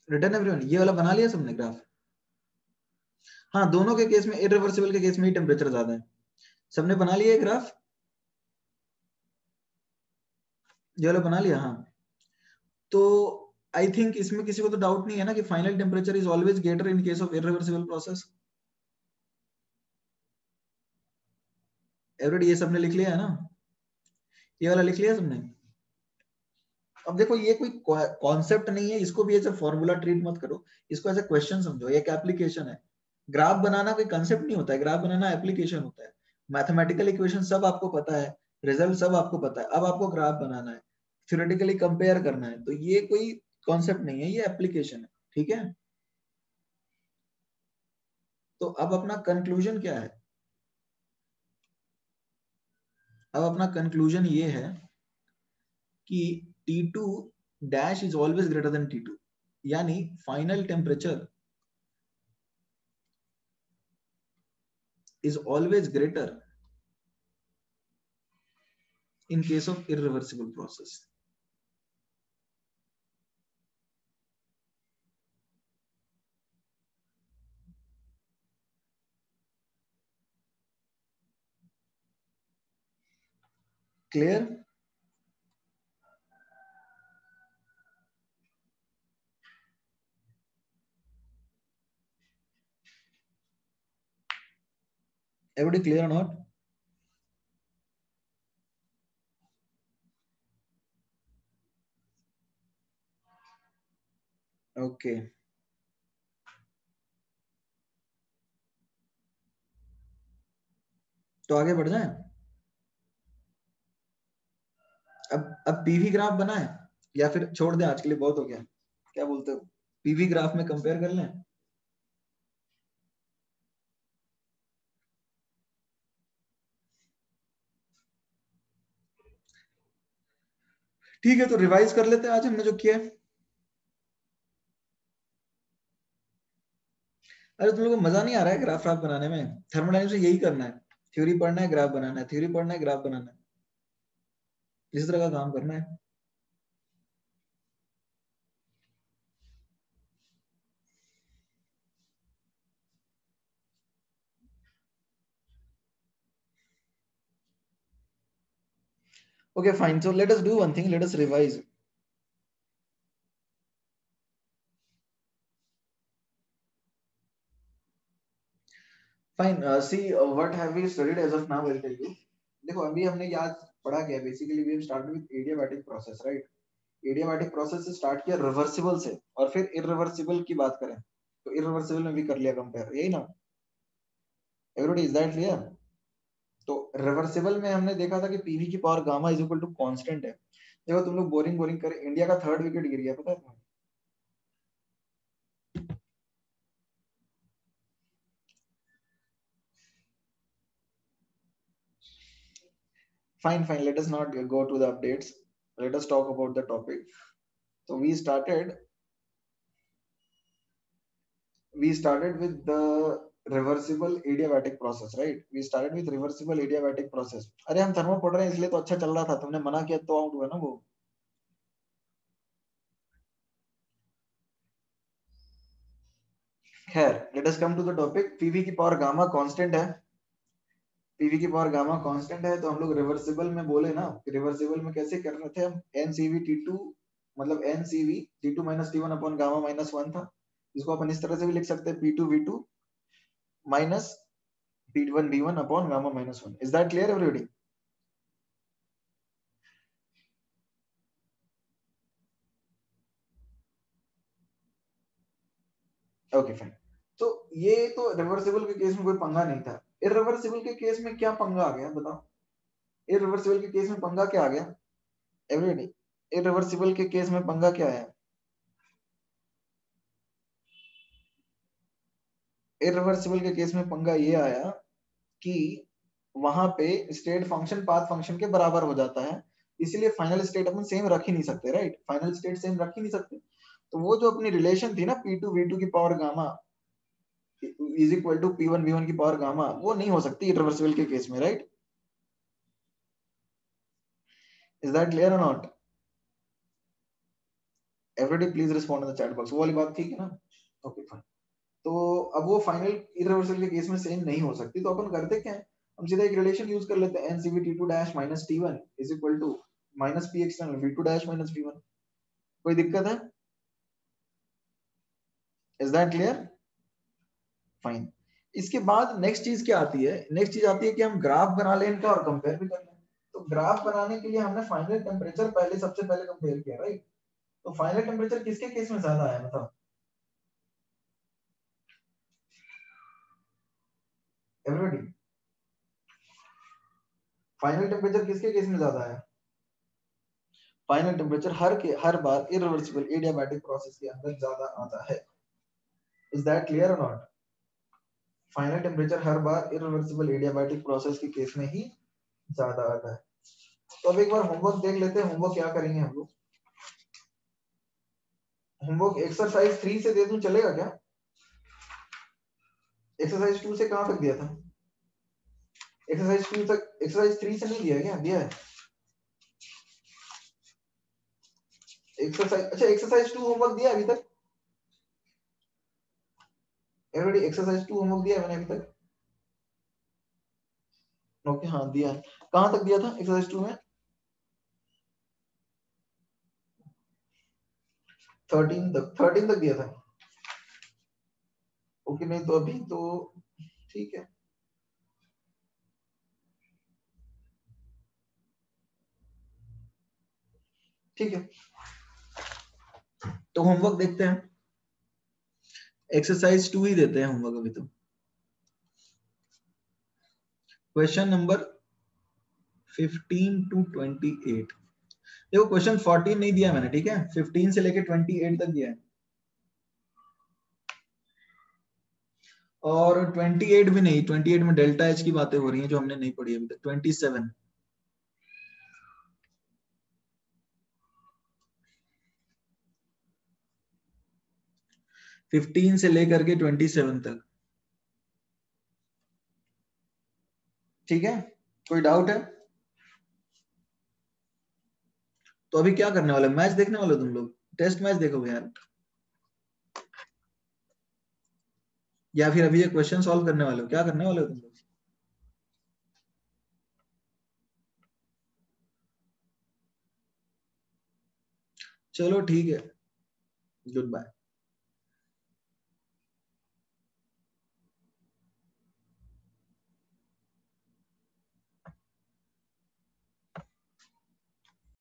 रिटर्न एवरीवन, ये वाला बना लिया सबने ग्राफ? हाँ, दोनों के केस में, इरिवर्सिबल के केस में ही टेम्परेचर ज्यादा है। सबने बना लिया ग्राफ? ये वाला बना लिया? हाँ, तो आई थिंक इसमें किसी को तो डाउट नहीं है ना कि final temperature is always greater in case of irreversible process. Everybody ये सबने लिख लिया है ना? ये वाला लिख लिया सबने? अब देखो, ये कोई कॉन्सेप्ट नहीं है, इसको भी एज ए फॉर्मूला ट्रीट मत करो, इसको एज ए क्वेश्चन समझो, एक एप्लीकेशन है। ग्राफ बनाना कोई कंसेप्ट नहीं होता है, ग्राफ बनाना एप्लीकेशन होता है। मैथमेटिकल इक्वेशन सब आपको पता है, रिजल्ट सब आपको पता है, अब आपको ग्राफ बनाना है, थ्योरेटिकली कंपेयर करना है, तो ये कोई कॉन्सेप्ट नहीं है, ये एप्लीकेशन है। ठीक है, तो अब अपना कंक्लूजन क्या है? अब अपना कंक्लूजन ये है कि T two dash is always greater than T two, यानी final temperature is always greater in case of irreversible process. Clear? Everybody clear or not? Okay. तो आगे बढ़ जाएं। अब अब पीवी ग्राफ बनाएं या फिर छोड़ दें, आज के लिए बहुत हो गया? क्या बोलते हो, पीवी ग्राफ में कंपेयर कर लें? ठीक है, तो रिवाइज कर लेते हैं आज हमने जो किया है। अरे तुम लोगों को मजा नहीं आ रहा है ग्राफ व्राफ बनाने में? थर्मोडायनेमिक्स में यही करना है, थ्योरी पढ़ना है, ग्राफ बनाना है, थ्योरी पढ़ना है, ग्राफ बनाना है, इस तरह का काम करना है। Okay, fine. So let us do one thing. Let us revise. Fine. Uh, see, uh, what have we studied as of now? I'll tell you. देखो, अभी हमने याद पढ़ा क्या? Basically we have started with adiabatic process, right? Adiabatic process से start किया reversible से, और फिर इरिवर्सिबल की बात करें तो इरिवर्सिबल में भी कर लिया कंपेयर, यही ना? Everybody, is that clear? तो रिवर्सिबल में हमने देखा था कि पीवी की power gamma is equal to constant है। देखो तुम लोग बोरिंग बोरिंग कर, इंडिया का थर्ड विकेट गिर गया, पता है तुम्हें? Fine, fine. Let us not go to the updates. Let us talk about the topic. So we started, we started with the reversible adiabatic process, right? We started with reversible adiabatic process. अरे हम thermo पढ़ रहे हैं इसलिए तो अच्छा चल रहा था, तुमने मना किया तो आउट हुआ ना वो। खैर, let us come to the topic. PV की पावर गामा कांस्टेंट है, पीवी की पावर गामा कांस्टेंट है, तो हम लोग रिवर्सिबल में बोले ना, रिवर्सिबल में कैसे कर रहे थे हम? एनसीवी टी टू मतलब NCV T two minus T one upon gamma minus one था, इसको अपन इस तरह से भी लिख सकते हैं, P two V two minus P one V one upon gamma minus one. Is that clear everybody? Okay fine. तो ये तो रिवर्सिबल के केस में कोई पंगा नहीं था। इरिवर्सिबल के केस में क्या पंगा आ गया बताओ? इरिवर्सिबल के केस में पंगा क्या आ गया एवरीबॉडी? इरिवर्सिबल के केस में पंगा क्या है? इरिवर्सिबल के केस में पंगा ये आया कि वहां पे स्टेट फंक्शन पाथ फंक्शन के बराबर हो जाता है, इसीलिए फाइनल स्टेट अपन सेम रख ही नहीं सकते, राइट? फाइनल स्टेट सेम रख ही नहीं सकते। तो वो जो अपनी रिलेशन थी ना, पी टू वी टू की power gamma is equal to P one V one की पावर गामा, वो नहीं हो सकती इरिवर्सिबल के केस में, राइट? इज दैट क्लियर और not? Everybody please respond in the chat box. वो वाली बात ठीक है ना? Okay fine. तो अब वो फाइनल इररिवर्सिबल के केस में सेम नहीं हो सकती, तो अपन करते क्या है, हम सीधा एक रिलेशन यूज कर लेते हैं, NCV T two dash minus T one is equal to minus P external V two dash minus V one. कोई दिक्कत है? Is that clear? फाइन। इसके बाद नेक्स्ट चीज क्या आती है? नेक्स्ट चीज आती है कि हम ग्राफ बना लें इनका और कंपेयर भी कर लें। तो ग्राफ बनाने के लिए हमने फाइनल टेम्परेचर पहले सबसे पहले कंपेयर किया, राइट? तो फाइनल टेम्परेचर किसके केस में ज्यादा आया मतलब एवरीबॉडी? फाइनल टेम्परेचर किसके केस में ज्यादा आया? फाइनल टेम्परेचर हर के हर बार इरिवर्सिबल एडियाबैटिक प्रोसेस के अंदर ज्यादा आता है। इज दैट क्लियर और नॉट? फाइनल टेम्परेचर हर बार इरिवर्सिबल एडियाबैटिक प्रोसेस के केस में ही ज्यादा आता है। तो अब एक बार होमवर्क देख लेते हैं। होमवर्क क्या करेंगे हम लोग? होमवर्क एक्सरसाइज थ्री से दे दूं चलेगा क्या? एक्सरसाइज टू से कहां तक दिया था? एक्सरसाइज टू तक, एक्सरसाइज थ्री से नहीं दिया क्या? दिया है एक्सरसाइज। अच्छा एक्सरसाइज टू होमवर्क दिया अभी तक? एवरीबॉडी एक्सरसाइज टू होमवर्क दिया है मैंने अभी तक? ओके हाँ दिया है। कहां तक दिया था एक्सरसाइज टू में? थर्टीन तक, थर्टीन तक दिया था। ओके नहीं तो अभी तो ठीक है। ठीक है तो होमवर्क देखते हैं। एक्सरसाइज टू ही देते हैं होमवर्क अभी तो। Question number fifteen to twenty eight. देखो क्वेश्चन फोर्टीन नहीं दिया मैंने, ठीक है? फिफ्टीन से लेके ट्वेंटी एट तक दिया है। और ट्वेंटी एट भी नहीं, ट्वेंटी एट में डेल्टा एच की बातें हो रही हैं जो हमने नहीं पढ़ी अभी तक। ट्वेंटी सेवन, फिफ्टीन से लेकर के ट्वेंटी सेवन तक, ठीक है? कोई डाउट है? तो अभी क्या करने वाले? मैच देखने वाले तुम लोग? टेस्ट मैच देखोगे यार, या फिर अभी ये क्वेश्चन सॉल्व करने वाले हो? क्या करने वाले हो तुम लोग? चलो ठीक है, गुड बाय।